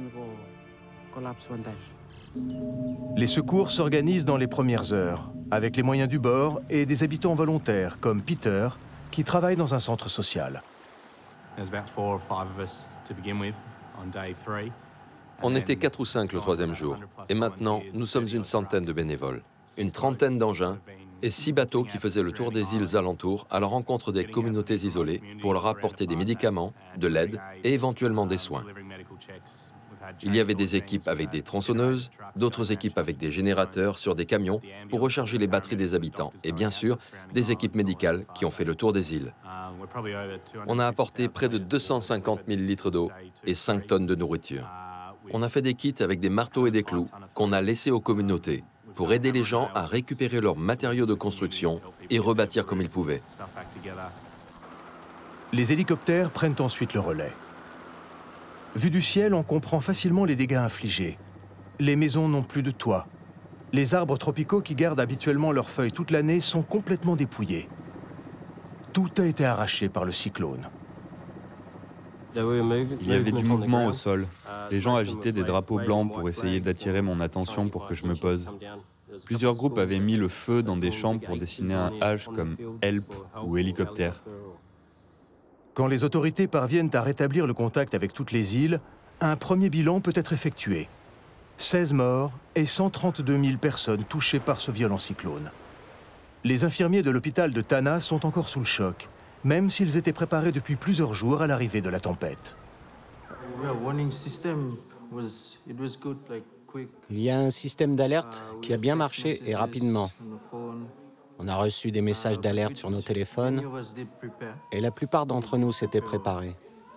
Speaker 1: Les secours s'organisent dans les premières heures, avec les moyens du bord et des habitants volontaires, comme Peter, qui travaille dans un centre social.
Speaker 5: On était quatre ou cinq le troisième jour, et maintenant, nous sommes une centaine de bénévoles, une trentaine d'engins et six bateaux qui faisaient le tour des îles alentours à la rencontre des communautés isolées pour leur apporter des médicaments, de l'aide et éventuellement des soins. Il y avait des équipes avec des tronçonneuses, d'autres équipes avec des générateurs sur des camions pour recharger les batteries des habitants et bien sûr des équipes médicales qui ont fait le tour des îles. On a apporté près de deux cent cinquante mille litres d'eau et cinq tonnes de nourriture. On a fait des kits avec des marteaux et des clous qu'on a laissés aux communautés pour aider les gens à récupérer leurs matériaux de construction et rebâtir comme ils pouvaient.
Speaker 1: Les hélicoptères prennent ensuite le relais. Vu du ciel, on comprend facilement les dégâts infligés. Les maisons n'ont plus de toit. Les arbres tropicaux qui gardent habituellement leurs feuilles toute l'année sont complètement dépouillés. Tout a été arraché par le cyclone.
Speaker 10: Il y avait du mouvement au sol. Les gens agitaient des drapeaux blancs pour essayer d'attirer mon attention pour que je me pose. Plusieurs groupes avaient mis le feu dans des champs pour dessiner un H comme Help ou hélicoptère.
Speaker 1: Quand les autorités parviennent à rétablir le contact avec toutes les îles, un premier bilan peut être effectué. seize morts et cent trente-deux mille personnes touchées par ce violent cyclone. Les infirmiers de l'hôpital de Tanna sont encore sous le choc, même s'ils étaient préparés depuis plusieurs jours à l'arrivée de la tempête.
Speaker 11: Il y a un système d'alerte qui a bien marché et rapidement. On a reçu des messages d'alerte sur nos téléphones et la plupart d'entre nous s'étaient préparés.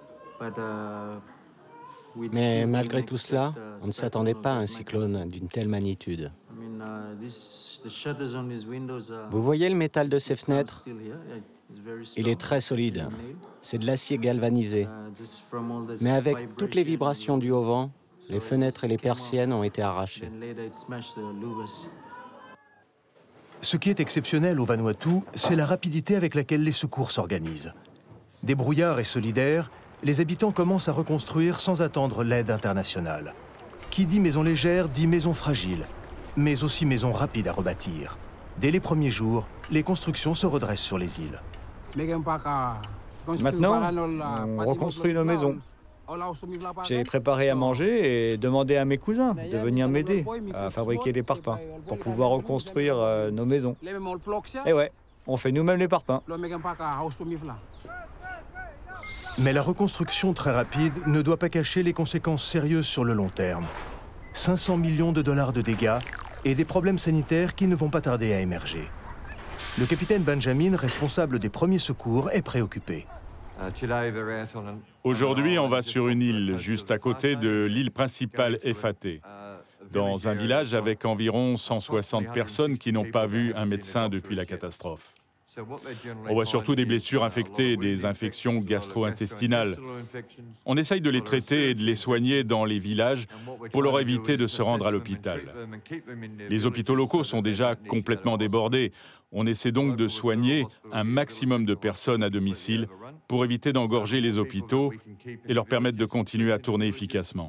Speaker 11: Mais malgré tout cela, on ne s'attendait pas à un cyclone d'une telle magnitude. Vous voyez le métal de ces fenêtres? Il est très solide. C'est de l'acier galvanisé. Mais avec toutes les vibrations dues au vent, les fenêtres et les persiennes ont été arrachées.
Speaker 1: Ce qui est exceptionnel au Vanuatu, c'est la rapidité avec laquelle les secours s'organisent. Débrouillards et solidaires, les habitants commencent à reconstruire sans attendre l'aide internationale. Qui dit maison légère dit maison fragile, mais aussi maison rapide à rebâtir. Dès les premiers jours, les constructions se redressent sur les îles.
Speaker 4: Maintenant, on reconstruit nos maisons. J'ai préparé à manger et demandé à mes cousins de venir m'aider à fabriquer les parpaings pour pouvoir reconstruire euh, nos maisons. Et ouais, on fait nous-mêmes les parpaings.
Speaker 1: Mais la reconstruction très rapide ne doit pas cacher les conséquences sérieuses sur le long terme. cinq cents millions de dollars de dégâts et des problèmes sanitaires qui ne vont pas tarder à émerger. Le capitaine Benjamin, responsable des premiers secours, est préoccupé.
Speaker 3: Aujourd'hui, on va sur une île juste à côté de l'île principale Efate, dans un village avec environ cent soixante personnes qui n'ont pas vu un médecin depuis la catastrophe. On voit surtout des blessures infectées et des infections gastro-intestinales. On essaye de les traiter et de les soigner dans les villages pour leur éviter de se rendre à l'hôpital. Les hôpitaux locaux sont déjà complètement débordés. On essaie donc de soigner un maximum de personnes à domicile pour éviter d'engorger les hôpitaux et leur permettre de continuer à tourner efficacement.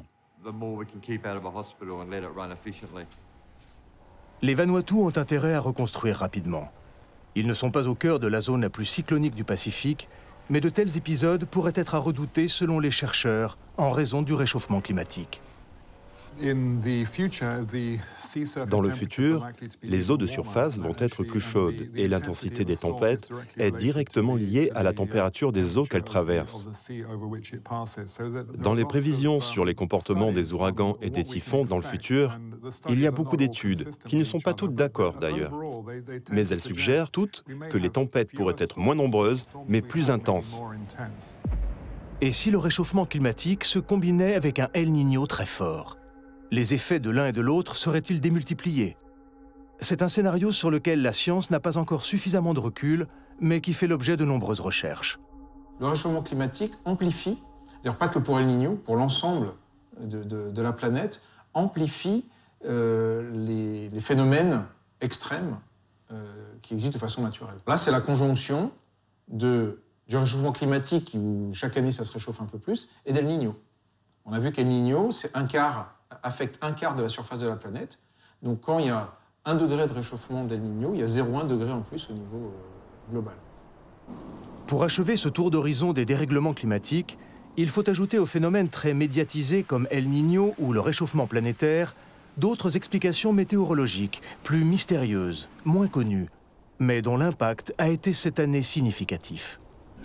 Speaker 1: Les Vanuatu ont intérêt à reconstruire rapidement. Ils ne sont pas au cœur de la zone la plus cyclonique du Pacifique, mais de tels épisodes pourraient être à redouter selon les chercheurs en raison du réchauffement climatique.
Speaker 6: Dans le futur, les eaux de surface vont être plus chaudes et l'intensité des tempêtes est directement liée à la température des eaux qu'elles traversent. Dans les prévisions sur les comportements des ouragans et des typhons dans le futur, il y a beaucoup d'études qui ne sont pas toutes d'accord d'ailleurs. Mais elles suggèrent toutes que les tempêtes pourraient être moins nombreuses, mais plus intenses.
Speaker 1: Et si le réchauffement climatique se combinait avec un El Niño très fort? Les effets de l'un et de l'autre seraient-ils démultipliés? C'est un scénario sur lequel la science n'a pas encore suffisamment de recul, mais qui fait l'objet de nombreuses recherches.
Speaker 9: Le réchauffement climatique amplifie, c'est-à-dire pas que pour El Niño, pour l'ensemble de, de, de la planète, amplifie euh, les, les phénomènes extrêmes euh, qui existent de façon naturelle. Là, c'est la conjonction de, du réchauffement climatique, où chaque année ça se réchauffe un peu plus, et d'El Niño. On a vu qu'El Niño, c'est un quart, affecte un quart de la surface de la planète. Donc quand il y a un degré de réchauffement d'El Niño, il y a zéro virgule un degré en plus au niveau euh, global.
Speaker 1: Pour achever ce tour d'horizon des dérèglements climatiques, il faut ajouter aux phénomènes très médiatisés comme El Niño ou le réchauffement planétaire d'autres explications météorologiques, plus mystérieuses, moins connues, mais dont l'impact a été cette année significatif.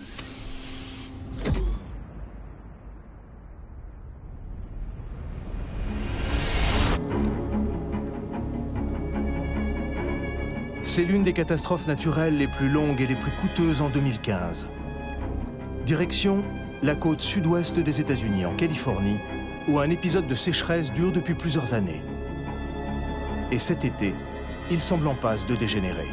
Speaker 1: C'est l'une des catastrophes naturelles les plus longues et les plus coûteuses en deux mille quinze. Direction la côte sud-ouest des États-Unis, en Californie, où un épisode de sécheresse dure depuis plusieurs années. Et cet été, il semble en passe de dégénérer.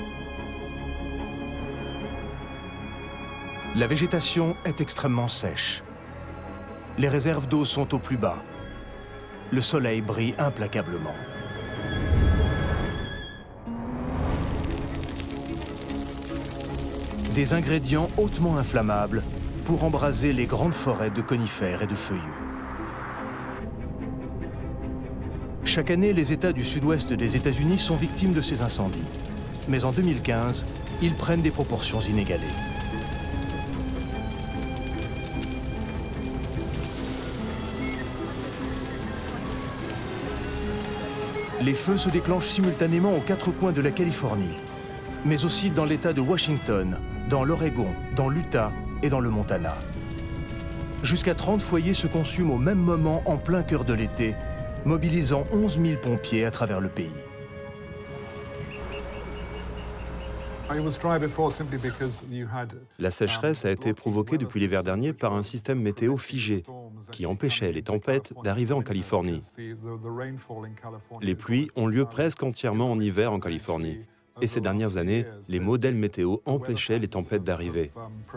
Speaker 1: La végétation est extrêmement sèche. Les réserves d'eau sont au plus bas. Le soleil brille implacablement. Des ingrédients hautement inflammables pour embraser les grandes forêts de conifères et de feuillus. Chaque année, les États du sud-ouest des États-Unis sont victimes de ces incendies. Mais en deux mille quinze, ils prennent des proportions inégalées. Les feux se déclenchent simultanément aux quatre coins de la Californie, mais aussi dans l'État de Washington, dans l'Oregon, dans l'Utah et dans le Montana. Jusqu'à trente foyers se consument au même moment en plein cœur de l'été, mobilisant onze mille pompiers à travers le pays.
Speaker 6: La sécheresse a été provoquée depuis l'hiver dernier par un système météo figé qui empêchait les tempêtes d'arriver en Californie. Les pluies ont lieu presque entièrement en hiver en Californie. Et ces dernières années, les modèles météo empêchaient les tempêtes d'arriver.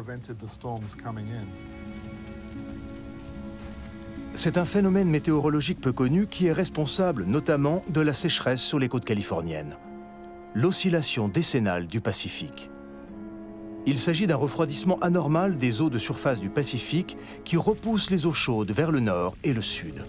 Speaker 1: C'est un phénomène météorologique peu connu qui est responsable notamment de la sécheresse sur les côtes californiennes. L'oscillation décennale du Pacifique. Il s'agit d'un refroidissement anormal des eaux de surface du Pacifique qui repousse les eaux chaudes vers le nord et le sud.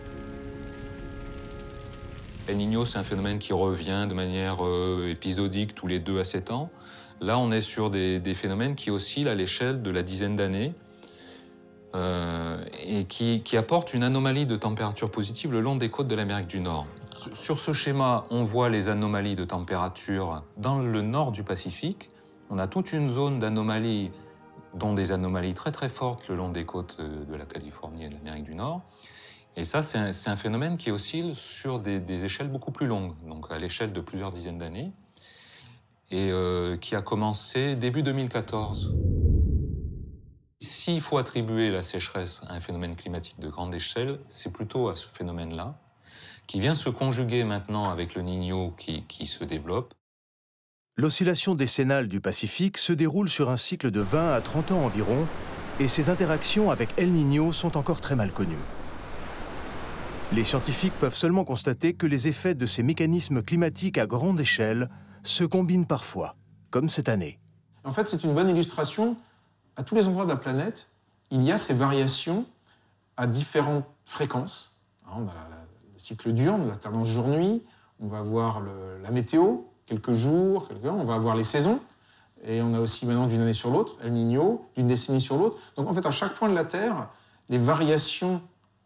Speaker 8: El Niño, c'est un phénomène qui revient de manière euh, épisodique tous les deux à sept ans. Là, on est sur des, des phénomènes qui oscillent à l'échelle de la dizaine d'années euh, et qui, qui apportent une anomalie de température positive le long des côtes de l'Amérique du Nord. Sur ce schéma, on voit les anomalies de température dans le nord du Pacifique. On a toute une zone d'anomalies, dont des anomalies très très fortes le long des côtes de la Californie et de l'Amérique du Nord. Et ça, c'est un, c'est un phénomène qui oscille sur des, des échelles beaucoup plus longues, donc à l'échelle de plusieurs dizaines d'années, et euh, qui a commencé début deux mille quatorze. S'il faut attribuer la sécheresse à un phénomène climatique de grande échelle, c'est plutôt à ce phénomène-là, qui vient se conjuguer maintenant avec le Niño qui, qui se développe.
Speaker 1: L'oscillation décennale du Pacifique se déroule sur un cycle de vingt à trente ans environ, et ses interactions avec El Niño sont encore très mal connues. Les scientifiques peuvent seulement constater que les effets de ces mécanismes climatiques à grande échelle se combinent parfois, comme cette année.
Speaker 9: En fait, c'est une bonne illustration. À tous les endroits de la planète, il y a ces variations à différentes fréquences. On a la, la, le cycle diurne, l'alternance jour-nuit, on va voir le, la météo, quelques jours, quelques heures, on va avoir les saisons, et on a aussi maintenant d'une année sur l'autre, El Niño, d'une décennie sur l'autre. Donc en fait, à chaque point de la Terre, les variations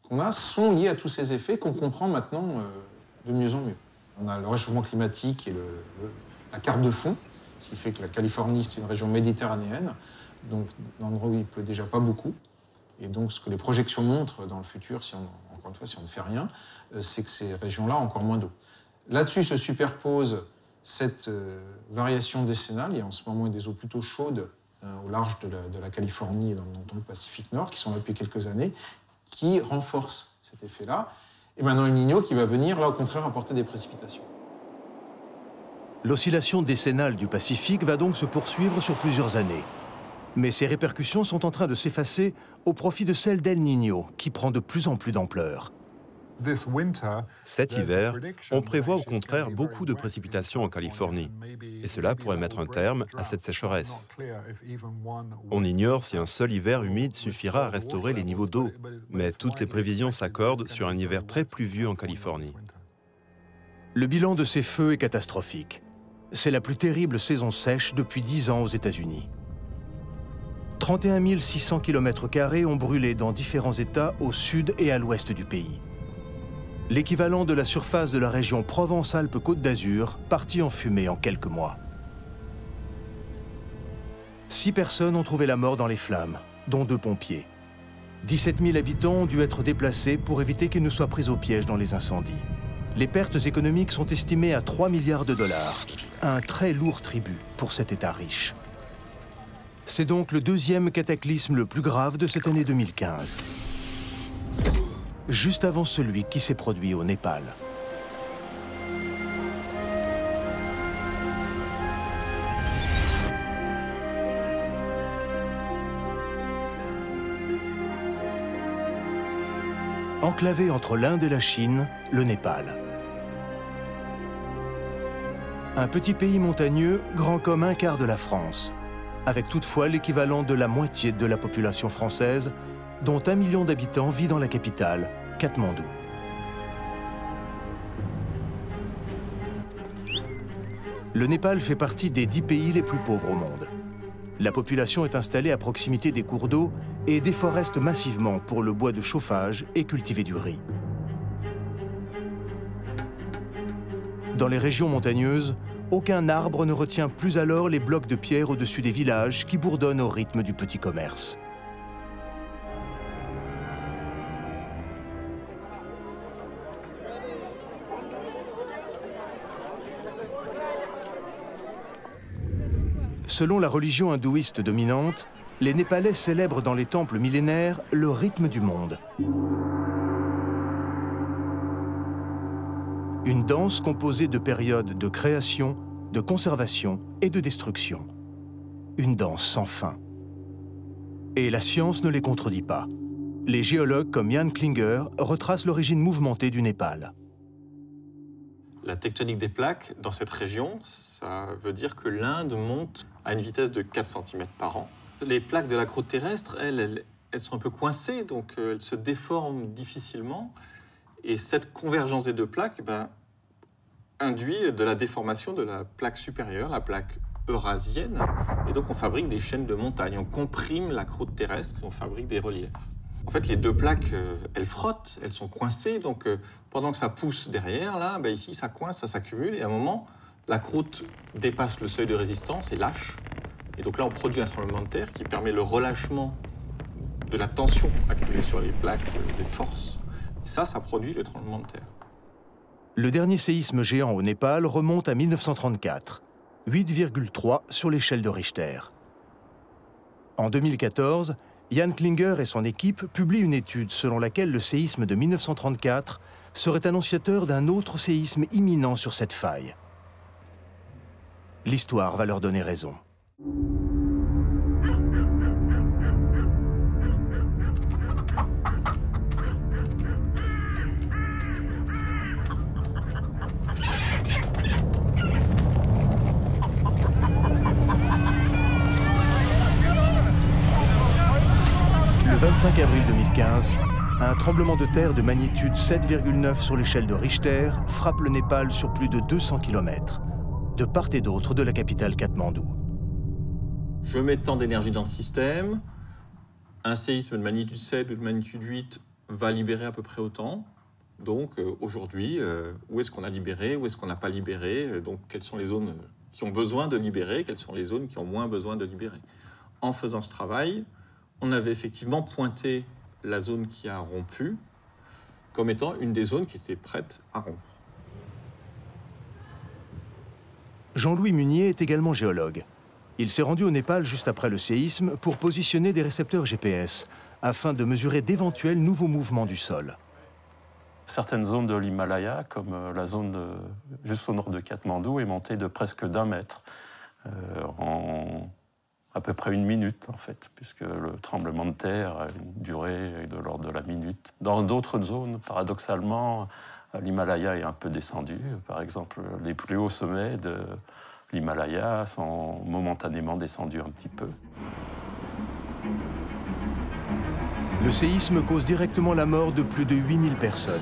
Speaker 9: qu'on a sont liés à tous ces effets qu'on comprend maintenant euh, de mieux en mieux. On a le réchauffement climatique et le, le, la carte de fond, ce qui fait que la Californie, c'est une région méditerranéenne, donc d'endroits où il pleut déjà pas beaucoup. Et donc, ce que les projections montrent dans le futur, si on, encore une fois, si on ne fait rien, euh, c'est que ces régions-là ont encore moins d'eau. Là-dessus se superpose cette euh, variation décennale. Il y a en ce moment des eaux plutôt chaudes euh, au large de la, de la Californie et dans, dans le Pacifique Nord, qui sont là depuis quelques années, qui renforcent cet effet-là. Et maintenant, El Niño qui va venir, là, au contraire, apporter des précipitations.
Speaker 1: L'oscillation décennale du Pacifique va donc se poursuivre sur plusieurs années. Mais ses répercussions sont en train de s'effacer au profit de celle d'El Niño, qui prend de plus en plus d'ampleur.
Speaker 6: Cet hiver, on prévoit au contraire beaucoup de précipitations en Californie, et cela pourrait mettre un terme à cette sécheresse. On ignore si un seul hiver humide suffira à restaurer les niveaux d'eau, mais toutes les prévisions s'accordent sur un hiver très pluvieux en Californie.
Speaker 1: Le bilan de ces feux est catastrophique. C'est la plus terrible saison sèche depuis dix ans aux États-Unis. trente et un mille six cents kilomètres carrés ont brûlé dans différents États au sud et à l'ouest du pays. L'équivalent de la surface de la région Provence-Alpes-Côte d'Azur, partie en fumée en quelques mois. Six personnes ont trouvé la mort dans les flammes, dont deux pompiers. dix-sept mille habitants ont dû être déplacés pour éviter qu'ils ne soient pris au piège dans les incendies. Les pertes économiques sont estimées à trois milliards de dollars, un très lourd tribut pour cet État riche. C'est donc le deuxième cataclysme le plus grave de cette année deux mille quinze. Juste avant celui qui s'est produit au Népal. Enclavé entre l'Inde et la Chine, le Népal. Un petit pays montagneux, grand comme un quart de la France, avec toutefois l'équivalent de la moitié de la population française, dont un million d'habitants vit dans la capitale, Katmandou. Le Népal fait partie des dix pays les plus pauvres au monde. La population est installée à proximité des cours d'eau et déforeste massivement pour le bois de chauffage et cultiver du riz. Dans les régions montagneuses, aucun arbre ne retient plus alors les blocs de pierre au-dessus des villages qui bourdonnent au rythme du petit commerce. Selon la religion hindouiste dominante, les Népalais célèbrent dans les temples millénaires le rythme du monde. Une danse composée de périodes de création, de conservation et de destruction. Une danse sans fin. Et la science ne les contredit pas. Les géologues comme Jan Klinger retracent l'origine mouvementée du Népal.
Speaker 12: La tectonique des plaques dans cette région, ça veut dire que l'Inde monte à une vitesse de quatre centimètres par an. Les plaques de la croûte terrestre, elles, elles, elles sont un peu coincées, donc euh, elles se déforment difficilement. Et cette convergence des deux plaques ben, induit de la déformation de la plaque supérieure, la plaque eurasienne. Et donc on fabrique des chaînes de montagnes. On comprime la croûte terrestre et on fabrique des reliefs. En fait, les deux plaques, euh, elles frottent, elles sont coincées. Donc euh, pendant que ça pousse derrière, là, ben, ici, ça coince, ça s'accumule. Et à un moment, la croûte dépasse le seuil de résistance et lâche. Et donc là, on produit un tremblement de terre qui permet le relâchement de la tension accumulée sur les plaques, euh, des forces. Et ça, ça produit le tremblement de terre.
Speaker 1: Le dernier séisme géant au Népal remonte à mille neuf cent trente-quatre, huit virgule trois sur l'échelle de Richter. En deux mille quatorze, Jan Klinger et son équipe publient une étude selon laquelle le séisme de mille neuf cent trente-quatre serait annonciateur d'un autre séisme imminent sur cette faille. L'histoire va leur donner raison. Le vingt-cinq avril deux mille quinze, un tremblement de terre de magnitude sept virgule neuf sur l'échelle de Richter frappe le Népal sur plus de deux cents kilomètres, de part et d'autre de la capitale Katmandou.
Speaker 12: Je mets tant d'énergie dans le système, un séisme de magnitude sept ou de magnitude huit, va libérer à peu près autant. Donc euh, aujourd'hui, euh, où est-ce qu'on a libéré, où est-ce qu'on n'a pas libéré, donc quelles sont les zones qui ont besoin de libérer, quelles sont les zones qui ont moins besoin de libérer. En faisant ce travail, on avait effectivement pointé la zone qui a rompu comme étant une des zones qui était prête à rompre.
Speaker 1: Jean-Louis Munier est également géologue. Il s'est rendu au Népal juste après le séisme pour positionner des récepteurs G P S afin de mesurer d'éventuels nouveaux mouvements du sol.
Speaker 13: Certaines zones de l'Himalaya, comme la zone de, juste au nord de Katmandou, est montée de presque d'un mètre euh, en à peu près une minute, en fait, puisque le tremblement de terre a une durée de l'ordre de la minute. Dans d'autres zones, paradoxalement, l'Himalaya est un peu descendu. Par exemple, les plus hauts sommets de l'Himalaya sont momentanément descendus un petit peu.
Speaker 1: Le séisme cause directement la mort de plus de huit mille personnes.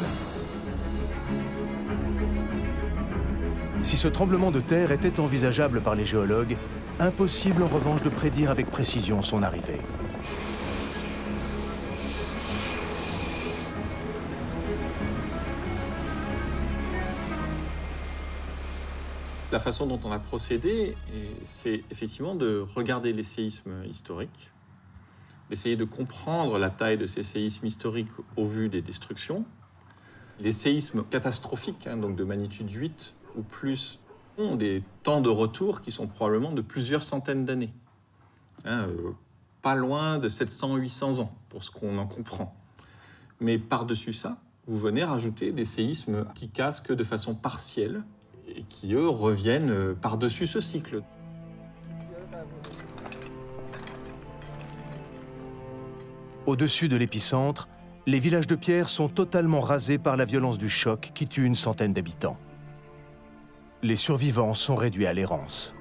Speaker 1: Si ce tremblement de terre était envisageable par les géologues, impossible en revanche de prédire avec précision son arrivée.
Speaker 12: La façon dont on a procédé, c'est effectivement de regarder les séismes historiques, d'essayer de comprendre la taille de ces séismes historiques au vu des destructions. Les séismes catastrophiques, hein, donc de magnitude huit ou plus, ont des temps de retour qui sont probablement de plusieurs centaines d'années. Hein, euh, pas loin de sept cents à huit cents ans, pour ce qu'on en comprend. Mais par-dessus ça, vous venez rajouter des séismes qui cassent que de façon partielle et qui, eux, reviennent par-dessus ce cycle.
Speaker 1: Au-dessus de l'épicentre, les villages de pierre sont totalement rasés par la violence du choc qui tue une centaine d'habitants. Les survivants sont réduits à l'errance.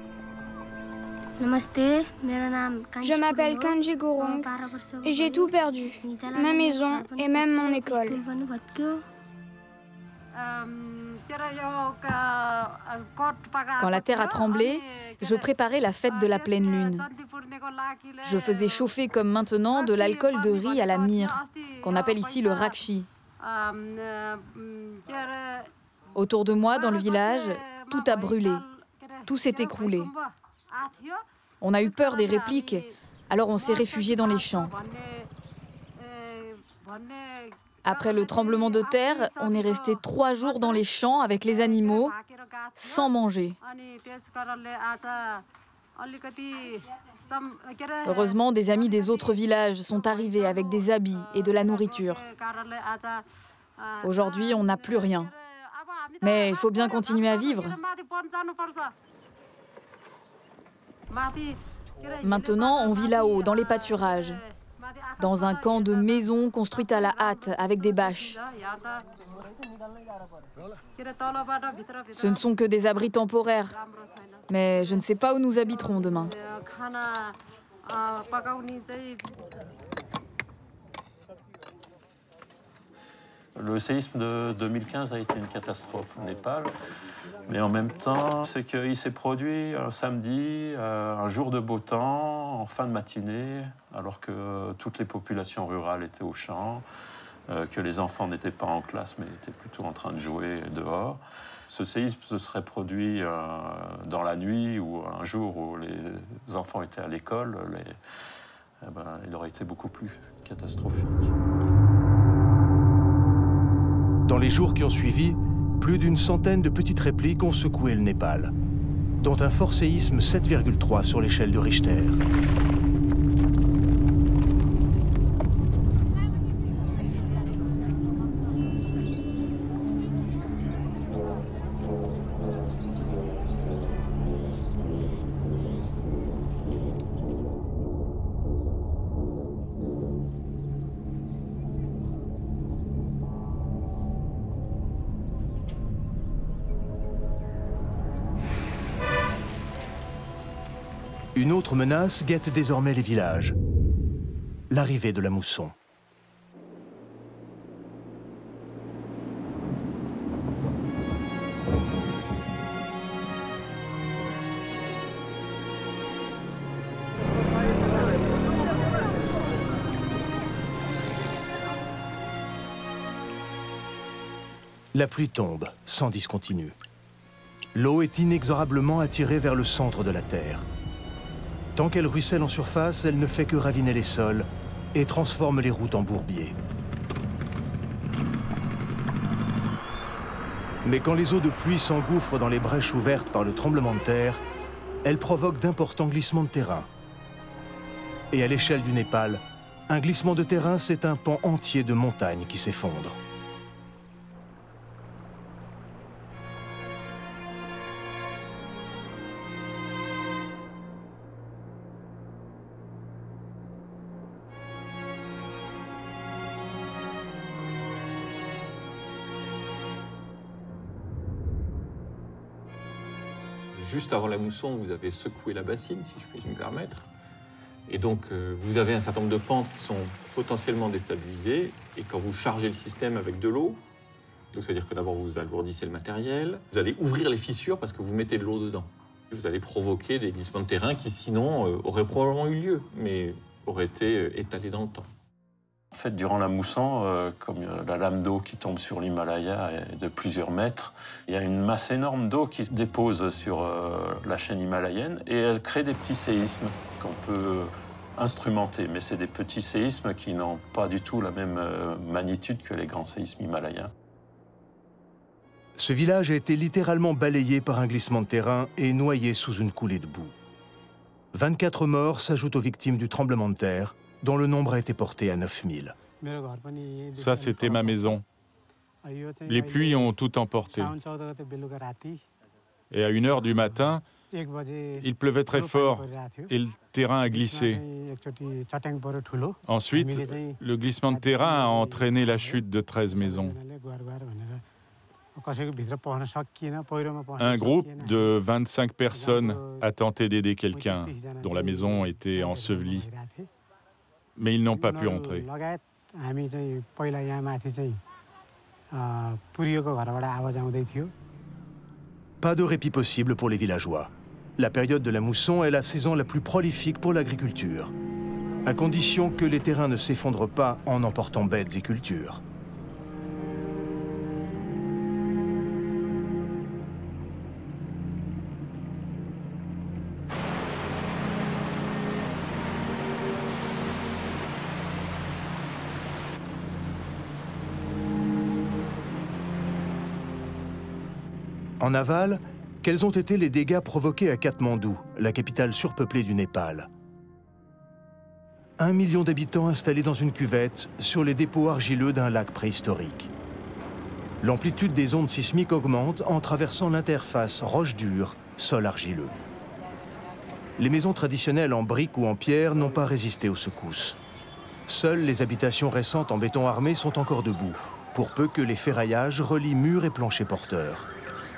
Speaker 14: Je m'appelle Kanji Gurung et j'ai tout perdu, ma maison et même mon école.
Speaker 15: Quand la terre a tremblé, je préparais la fête de la pleine lune. Je faisais chauffer comme maintenant de l'alcool de riz à la myrrhe, qu'on appelle ici le rakshi. Autour de moi, dans le village, tout a brûlé, tout s'est écroulé. On a eu peur des répliques, alors on s'est réfugié dans les champs. Après le tremblement de terre, on est resté trois jours dans les champs avec les animaux, sans manger. Heureusement, des amis des autres villages sont arrivés avec des habits et de la nourriture. Aujourd'hui, on n'a plus rien. Mais il faut bien continuer à vivre. Maintenant, on vit là-haut, dans les pâturages, dans un camp de maisons construites à la hâte avec des bâches. Ce ne sont que des abris temporaires, mais je ne sais pas où nous habiterons demain.
Speaker 13: Le séisme de deux mille quinze a été une catastrophe au Népal, mais en même temps, c'est qu'il s'est produit un samedi, un jour de beau temps, en fin de matinée, alors que toutes les populations rurales étaient au champ, que les enfants n'étaient pas en classe, mais étaient plutôt en train de jouer dehors. Ce séisme se serait produit dans la nuit ou un jour où les enfants étaient à l'école, les... eh ben, il aurait été beaucoup plus catastrophique.
Speaker 1: Dans les jours qui ont suivi, plus d'une centaine de petites répliques ont secoué le Népal, dont un fort séisme sept virgule trois sur l'échelle de Richter. Une autre menace guette désormais les villages. L'arrivée de la mousson. La pluie tombe, sans discontinu. L'eau est inexorablement attirée vers le centre de la Terre. Tant qu'elle ruisselle en surface, elle ne fait que raviner les sols et transforme les routes en bourbiers. Mais quand les eaux de pluie s'engouffrent dans les brèches ouvertes par le tremblement de terre, elles provoquent d'importants glissements de terrain. Et à l'échelle du Népal, un glissement de terrain, c'est un pan entier de montagnes qui s'effondrent.
Speaker 12: Juste avant la mousson, vous avez secoué la bassine, si je puis me permettre. Et donc, euh, vous avez un certain nombre de pentes qui sont potentiellement déstabilisées. Et quand vous chargez le système avec de l'eau, donc c'est-à-dire que d'abord vous alourdissez le matériel, vous allez ouvrir les fissures parce que vous mettez de l'eau dedans. Vous allez provoquer des glissements de terrain qui sinon euh, auraient probablement eu lieu, mais auraient été euh, étalés dans le temps.
Speaker 13: En fait, durant la mousson, euh, comme euh, la lame d'eau qui tombe sur l'Himalaya est de plusieurs mètres, il y a une masse énorme d'eau qui se dépose sur euh, la chaîne himalayenne et elle crée des petits séismes qu'on peut instrumenter. Mais c'est des petits séismes qui n'ont pas du tout la même euh, magnitude que les grands séismes himalayens.
Speaker 1: Ce village a été littéralement balayé par un glissement de terrain et noyé sous une coulée de boue. vingt-quatre morts s'ajoutent aux victimes du tremblement de terre, dont le nombre a été porté à neuf mille.
Speaker 3: Ça, c'était ma maison. Les pluies ont tout emporté. Et à une heure du matin, il pleuvait très fort et le terrain a glissé. Ensuite, le glissement de terrain a entraîné la chute de treize maisons. Un groupe de vingt-cinq personnes a tenté d'aider quelqu'un dont la maison était ensevelie. Mais ils n'ont pas pu entrer.
Speaker 1: Pas de répit possible pour les villageois. La période de la mousson est la saison la plus prolifique pour l'agriculture, à condition que les terrains ne s'effondrent pas en emportant bêtes et cultures. En aval, quels ont été les dégâts provoqués à Katmandou, la capitale surpeuplée du Népal? Un million d'habitants installés dans une cuvette sur les dépôts argileux d'un lac préhistorique. L'amplitude des ondes sismiques augmente en traversant l'interface roche dure, sol argileux. Les maisons traditionnelles en briques ou en pierre n'ont pas résisté aux secousses. Seules les habitations récentes en béton armé sont encore debout, pour peu que les ferraillages relient murs et planchers porteurs.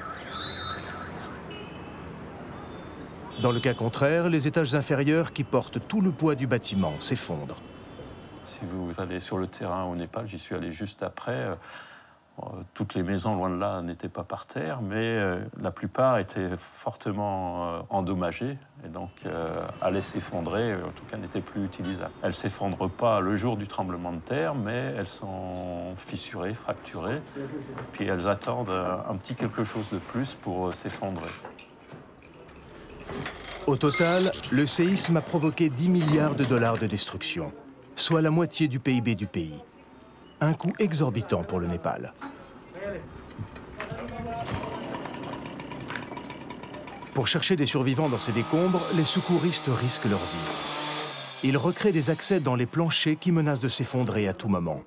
Speaker 1: Dans le cas contraire, les étages inférieurs qui portent tout le poids du bâtiment s'effondrent.
Speaker 13: Si vous allez sur le terrain au Népal, j'y suis allé juste après, euh, toutes les maisons, loin de là, n'étaient pas par terre, mais euh, la plupart étaient fortement euh, endommagées, et donc euh, allaient s'effondrer, en tout cas n'étaient plus utilisables. Elles ne s'effondrent pas le jour du tremblement de terre, mais elles sont fissurées, fracturées, puis elles attendent un petit quelque chose de plus pour s'effondrer.
Speaker 1: Au total, le séisme a provoqué dix milliards de dollars de destruction, soit la moitié du P I B du pays. Un coût exorbitant pour le Népal. Pour chercher des survivants dans ces décombres, les secouristes risquent leur vie. Ils recréent des accès dans les planchers qui menacent de s'effondrer à tout moment.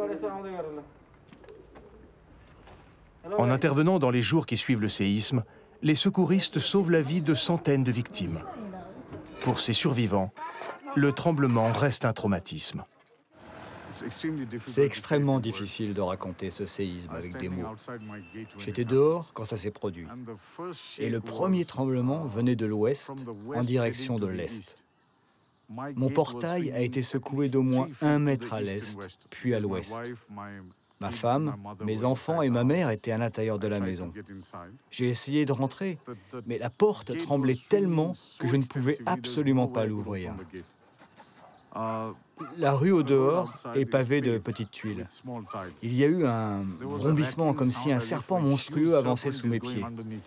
Speaker 1: En intervenant dans les jours qui suivent le séisme, les secouristes sauvent la vie de centaines de victimes. Pour ces survivants, le tremblement reste un traumatisme.
Speaker 4: C'est extrêmement difficile de raconter ce séisme avec des mots. J'étais dehors quand ça s'est produit. Et le premier tremblement venait de l'ouest en direction de l'est. Mon portail a été secoué d'au moins un mètre à l'est, puis à l'ouest. Ma femme, mes enfants et ma mère étaient à l'intérieur de la maison. J'ai essayé de rentrer, mais la porte tremblait tellement que je ne pouvais absolument pas l'ouvrir. La rue au dehors est pavée de petites tuiles. Il y a eu un vrombissement comme si un serpent monstrueux avançait sous mes pieds.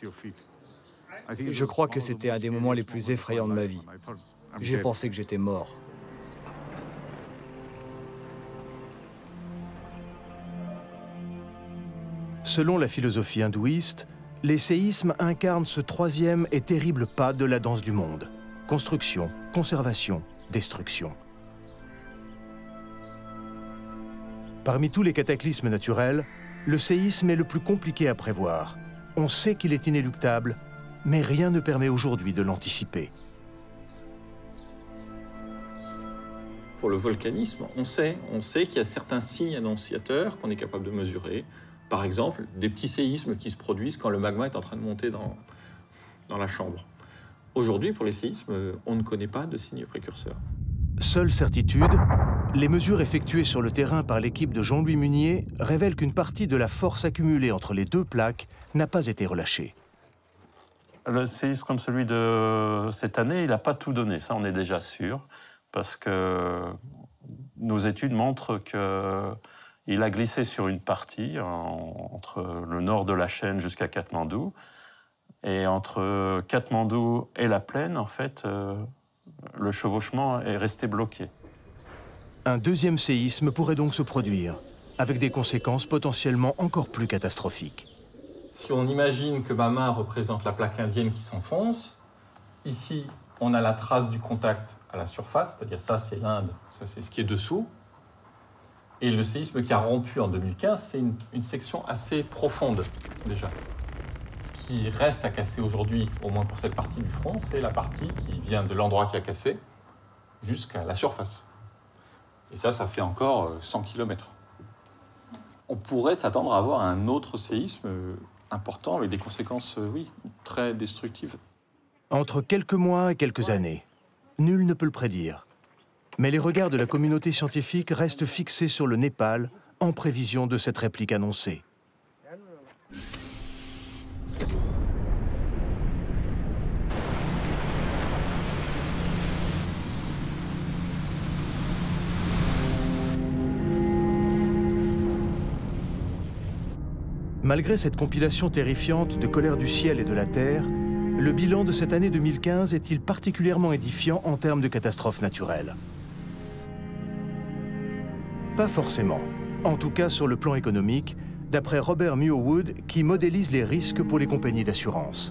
Speaker 4: Je crois que c'était un des moments les plus effrayants de ma vie. J'ai pensé que j'étais mort.
Speaker 1: Selon la philosophie hindouiste, les séismes incarnent ce troisième et terrible pas de la danse du monde. Construction, conservation, destruction. Parmi tous les cataclysmes naturels, le séisme est le plus compliqué à prévoir. On sait qu'il est inéluctable, mais rien ne permet aujourd'hui de l'anticiper.
Speaker 12: Pour le volcanisme, on sait, on sait qu'il y a certains signes annonciateurs qu'on est capable de mesurer. Par exemple, des petits séismes qui se produisent quand le magma est en train de monter dans, dans la chambre. Aujourd'hui, pour les séismes, on ne connaît pas de signes précurseurs.
Speaker 1: Seule certitude, les mesures effectuées sur le terrain par l'équipe de Jean-Louis Munier révèlent qu'une partie de la force accumulée entre les deux plaques n'a pas été relâchée.
Speaker 13: Le séisme comme celui de cette année, il n'a pas tout donné, ça on est déjà sûr, parce que nos études montrent qu'il a glissé sur une partie, en, entre le nord de la chaîne jusqu'à Katmandou, et entre Katmandou et la plaine, en fait, euh, le chevauchement est resté bloqué.
Speaker 1: Un deuxième séisme pourrait donc se produire, avec des conséquences potentiellement encore plus catastrophiques.
Speaker 12: Si on imagine que ma main représente la plaque indienne qui s'enfonce, ici, on a la trace du contact à la surface, c'est-à-dire ça, c'est l'Inde, ça, c'est ce qui est dessous. Et le séisme qui a rompu en deux mille quinze, c'est une, une section assez profonde, déjà. Ce qui reste à casser aujourd'hui, au moins pour cette partie du front, c'est la partie qui vient de l'endroit qui a cassé jusqu'à la surface. Et ça, ça fait encore cent kilomètres. On pourrait s'attendre à avoir un autre séisme important avec des conséquences, oui, très destructives.
Speaker 1: Entre quelques mois et quelques années, nul ne peut le prédire. Mais les regards de la communauté scientifique restent fixés sur le Népal en prévision de cette réplique annoncée. Malgré cette compilation terrifiante de colère du ciel et de la terre, le bilan de cette année deux mille quinze est-il particulièrement édifiant en termes de catastrophes naturelles? Pas forcément, en tout cas sur le plan économique, d'après Robert Muirwood, qui modélise les risques pour les compagnies d'assurance.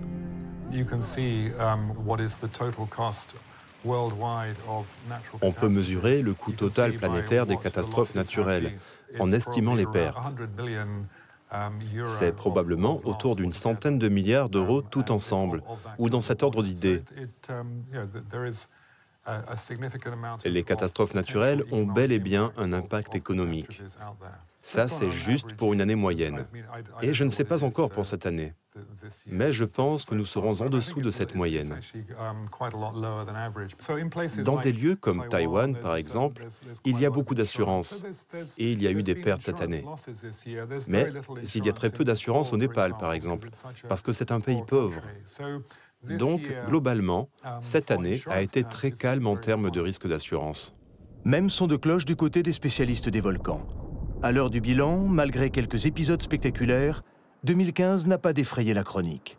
Speaker 6: On peut mesurer le coût total planétaire des catastrophes naturelles en estimant les pertes. C'est probablement autour d'une centaine de milliards d'euros tout ensemble, ou dans cet ordre d'idées. Les catastrophes naturelles ont bel et bien un impact économique. Ça, c'est juste pour une année moyenne. Et je ne sais pas encore pour cette année. Mais je pense que nous serons en dessous de cette moyenne. Dans des lieux comme Taïwan, par exemple, il y a beaucoup d'assurances. Et il y a eu des pertes cette année. Mais il y a très peu d'assurances au Népal, par exemple, parce que c'est un pays pauvre. Donc, globalement, cette année a été très calme en termes de risque d'assurance.
Speaker 1: Même son de cloche du côté des spécialistes des volcans. À l'heure du bilan, malgré quelques épisodes spectaculaires, deux mille quinze n'a pas défrayé la chronique.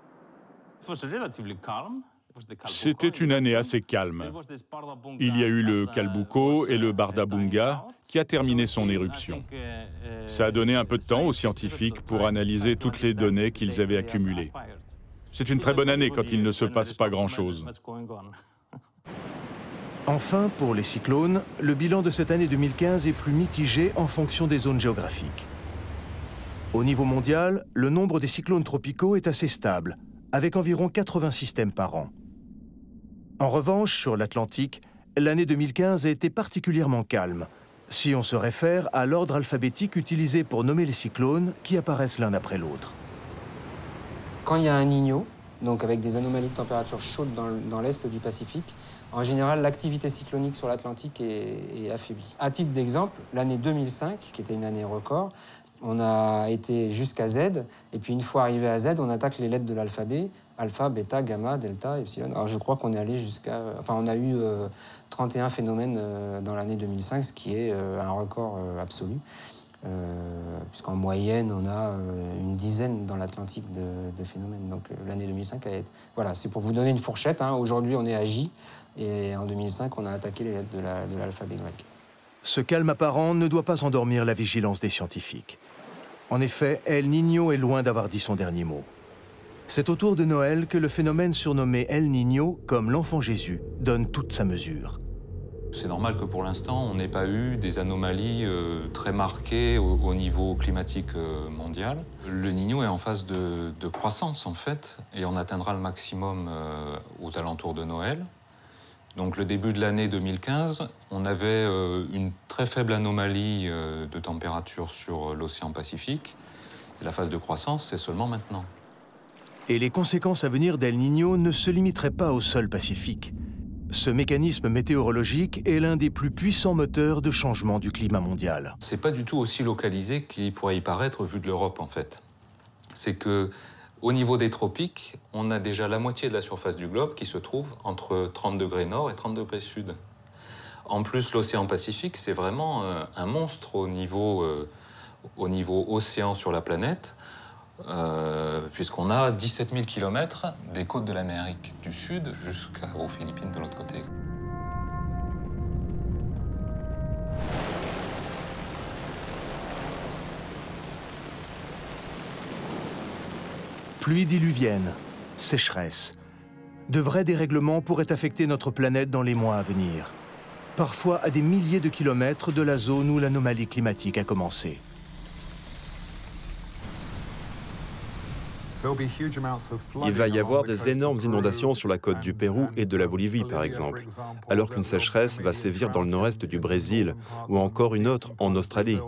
Speaker 3: C'était une année assez calme. Il y a eu le Kalbuko et le Bardabunga qui a terminé son éruption. Ça a donné un peu de temps aux scientifiques pour analyser toutes les données qu'ils avaient accumulées. C'est une très bonne année quand il ne se passe pas grand-chose.
Speaker 1: Enfin, pour les cyclones, le bilan de cette année deux mille quinze est plus mitigé en fonction des zones géographiques. Au niveau mondial, le nombre des cyclones tropicaux est assez stable, avec environ quatre-vingts systèmes par an. En revanche, sur l'Atlantique, l'année deux mille quinze a été particulièrement calme, si on se réfère à l'ordre alphabétique utilisé pour nommer les cyclones qui apparaissent l'un après l'autre.
Speaker 2: Quand il y a un Niño, donc avec des anomalies de température chaude dans, dans l'est du Pacifique, en général, l'activité cyclonique sur l'Atlantique est, est affaiblie. À titre d'exemple, l'année deux mille cinq, qui était une année record, on a été jusqu'à Z, et puis une fois arrivé à Z, on attaque les lettres de l'alphabet, alpha, bêta, gamma, delta, epsilon. Alors je crois qu'on est allé jusqu'à... Enfin, on a eu euh, trente et un phénomènes euh, dans l'année deux mille cinq, ce qui est euh, un record euh, absolu. Euh, puisqu'en moyenne, on a euh, une dizaine dans l'Atlantique de, de phénomènes. Donc euh, l'année deux mille cinq a été... Voilà, c'est pour vous donner une fourchette. Hein. Aujourd'hui, on est à J, et en deux mille cinq, on a attaqué les lettres de la, de l'alphabet grec.
Speaker 1: Ce calme apparent ne doit pas endormir la vigilance des scientifiques. En effet, El Niño est loin d'avoir dit son dernier mot. C'est autour de Noël que le phénomène surnommé El Niño, comme l'enfant Jésus, donne toute sa mesure.
Speaker 8: C'est normal que pour l'instant, on n'ait pas eu des anomalies euh, très marquées au, au niveau climatique euh, mondial. Le Niño est en phase de, de croissance, en fait, et on atteindra le maximum euh, aux alentours de Noël. Donc le début de l'année deux mille quinze, on avait euh, une très faible anomalie euh, de température sur l'océan Pacifique. La phase de croissance, c'est seulement maintenant.
Speaker 1: Et les conséquences à venir d'El Niño ne se limiteraient pas au seul Pacifique. Ce mécanisme météorologique est l'un des plus puissants moteurs de changement du climat mondial.
Speaker 8: C'est pas du tout aussi localisé qu'il pourrait y paraître vu de l'Europe, en fait. C'est que, au niveau des tropiques, on a déjà la moitié de la surface du globe qui se trouve entre trente degrés nord et trente degrés sud. En plus, l'océan Pacifique, c'est vraiment euh, un monstre au niveau, euh, au niveau océan sur la planète. Euh, puisqu'on a dix-sept mille kilomètres des côtes de l'Amérique du Sud jusqu'aux Philippines de l'autre côté.
Speaker 1: Pluies diluviennes, sécheresse. De vrais dérèglements pourraient affecter notre planète dans les mois à venir. Parfois à des milliers de kilomètres de la zone où l'anomalie climatique a commencé.
Speaker 6: Il va y avoir des énormes inondations sur la côte du Pérou et de la Bolivie, par exemple, alors qu'une sécheresse va sévir dans le nord-est du Brésil, ou encore une autre en Australie.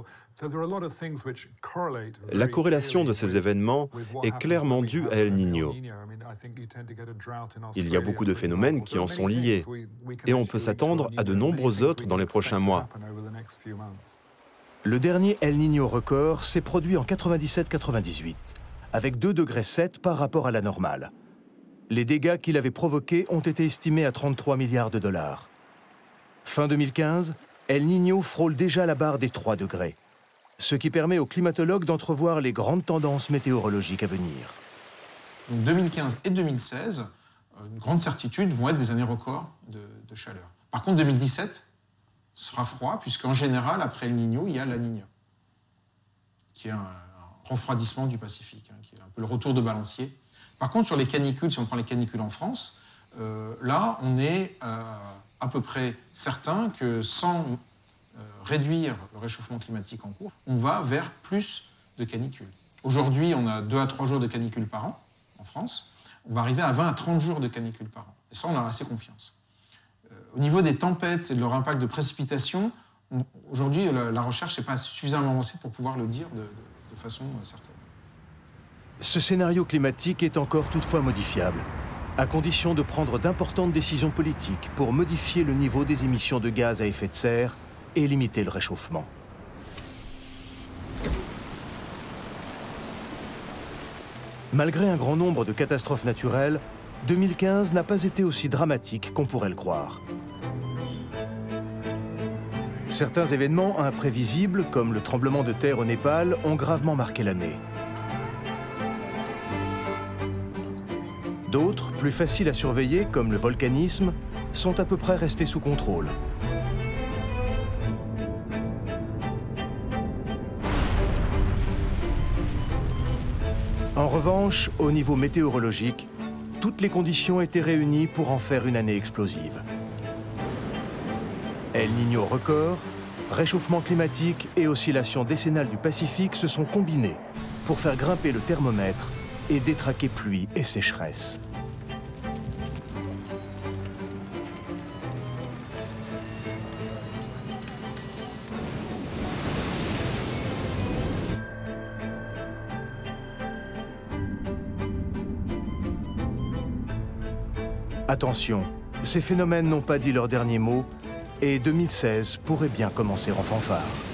Speaker 6: La corrélation de ces événements est clairement due à El Niño. Il y a beaucoup de phénomènes qui en sont liés, et on peut s'attendre à de nombreux autres dans les prochains mois.
Speaker 1: Le dernier El Niño record s'est produit en quatre-vingt-dix-sept quatre-vingt-dix-huit. Avec deux degrés sept par rapport à la normale. Les dégâts qu'il avait provoqués ont été estimés à trente-trois milliards de dollars. Fin deux mille quinze, El Niño frôle déjà la barre des trois degrés, ce qui permet aux climatologues d'entrevoir les grandes tendances météorologiques à venir.
Speaker 9: Donc deux mille quinze et deux mille seize, une grande certitude, vont être des années records de, de chaleur. Par contre, deux mille dix-sept sera froid, puisqu'en général, après El Niño, il y a La Niña, qui est un refroidissement du Pacifique, hein, qui est un peu le retour de balancier. Par contre, sur les canicules, si on prend les canicules en France, euh, là, on est euh, à peu près certain que sans euh, réduire le réchauffement climatique en cours, on va vers plus de canicules. Aujourd'hui, on a deux à trois jours de canicules par an en France. On va arriver à vingt à trente jours de canicules par an. Et ça, on a assez confiance. Euh, au niveau des tempêtes et de leur impact de précipitation, aujourd'hui, la, la recherche n'est pas suffisamment avancée pour pouvoir le dire de, de de façon certaine.
Speaker 1: Ce scénario climatique est encore toutefois modifiable, à condition de prendre d'importantes décisions politiques pour modifier le niveau des émissions de gaz à effet de serre et limiter le réchauffement. Malgré un grand nombre de catastrophes naturelles, deux mille quinze n'a pas été aussi dramatique qu'on pourrait le croire. Certains événements imprévisibles, comme le tremblement de terre au Népal, ont gravement marqué l'année. D'autres, plus faciles à surveiller, comme le volcanisme, sont à peu près restés sous contrôle. En revanche, au niveau météorologique, toutes les conditions étaient réunies pour en faire une année explosive. El Niño record, réchauffement climatique et oscillation décennale du Pacifique se sont combinés pour faire grimper le thermomètre et détraquer pluie et sécheresse. Attention, ces phénomènes n'ont pas dit leur dernier mot et deux mille seize pourrait bien commencer en fanfare.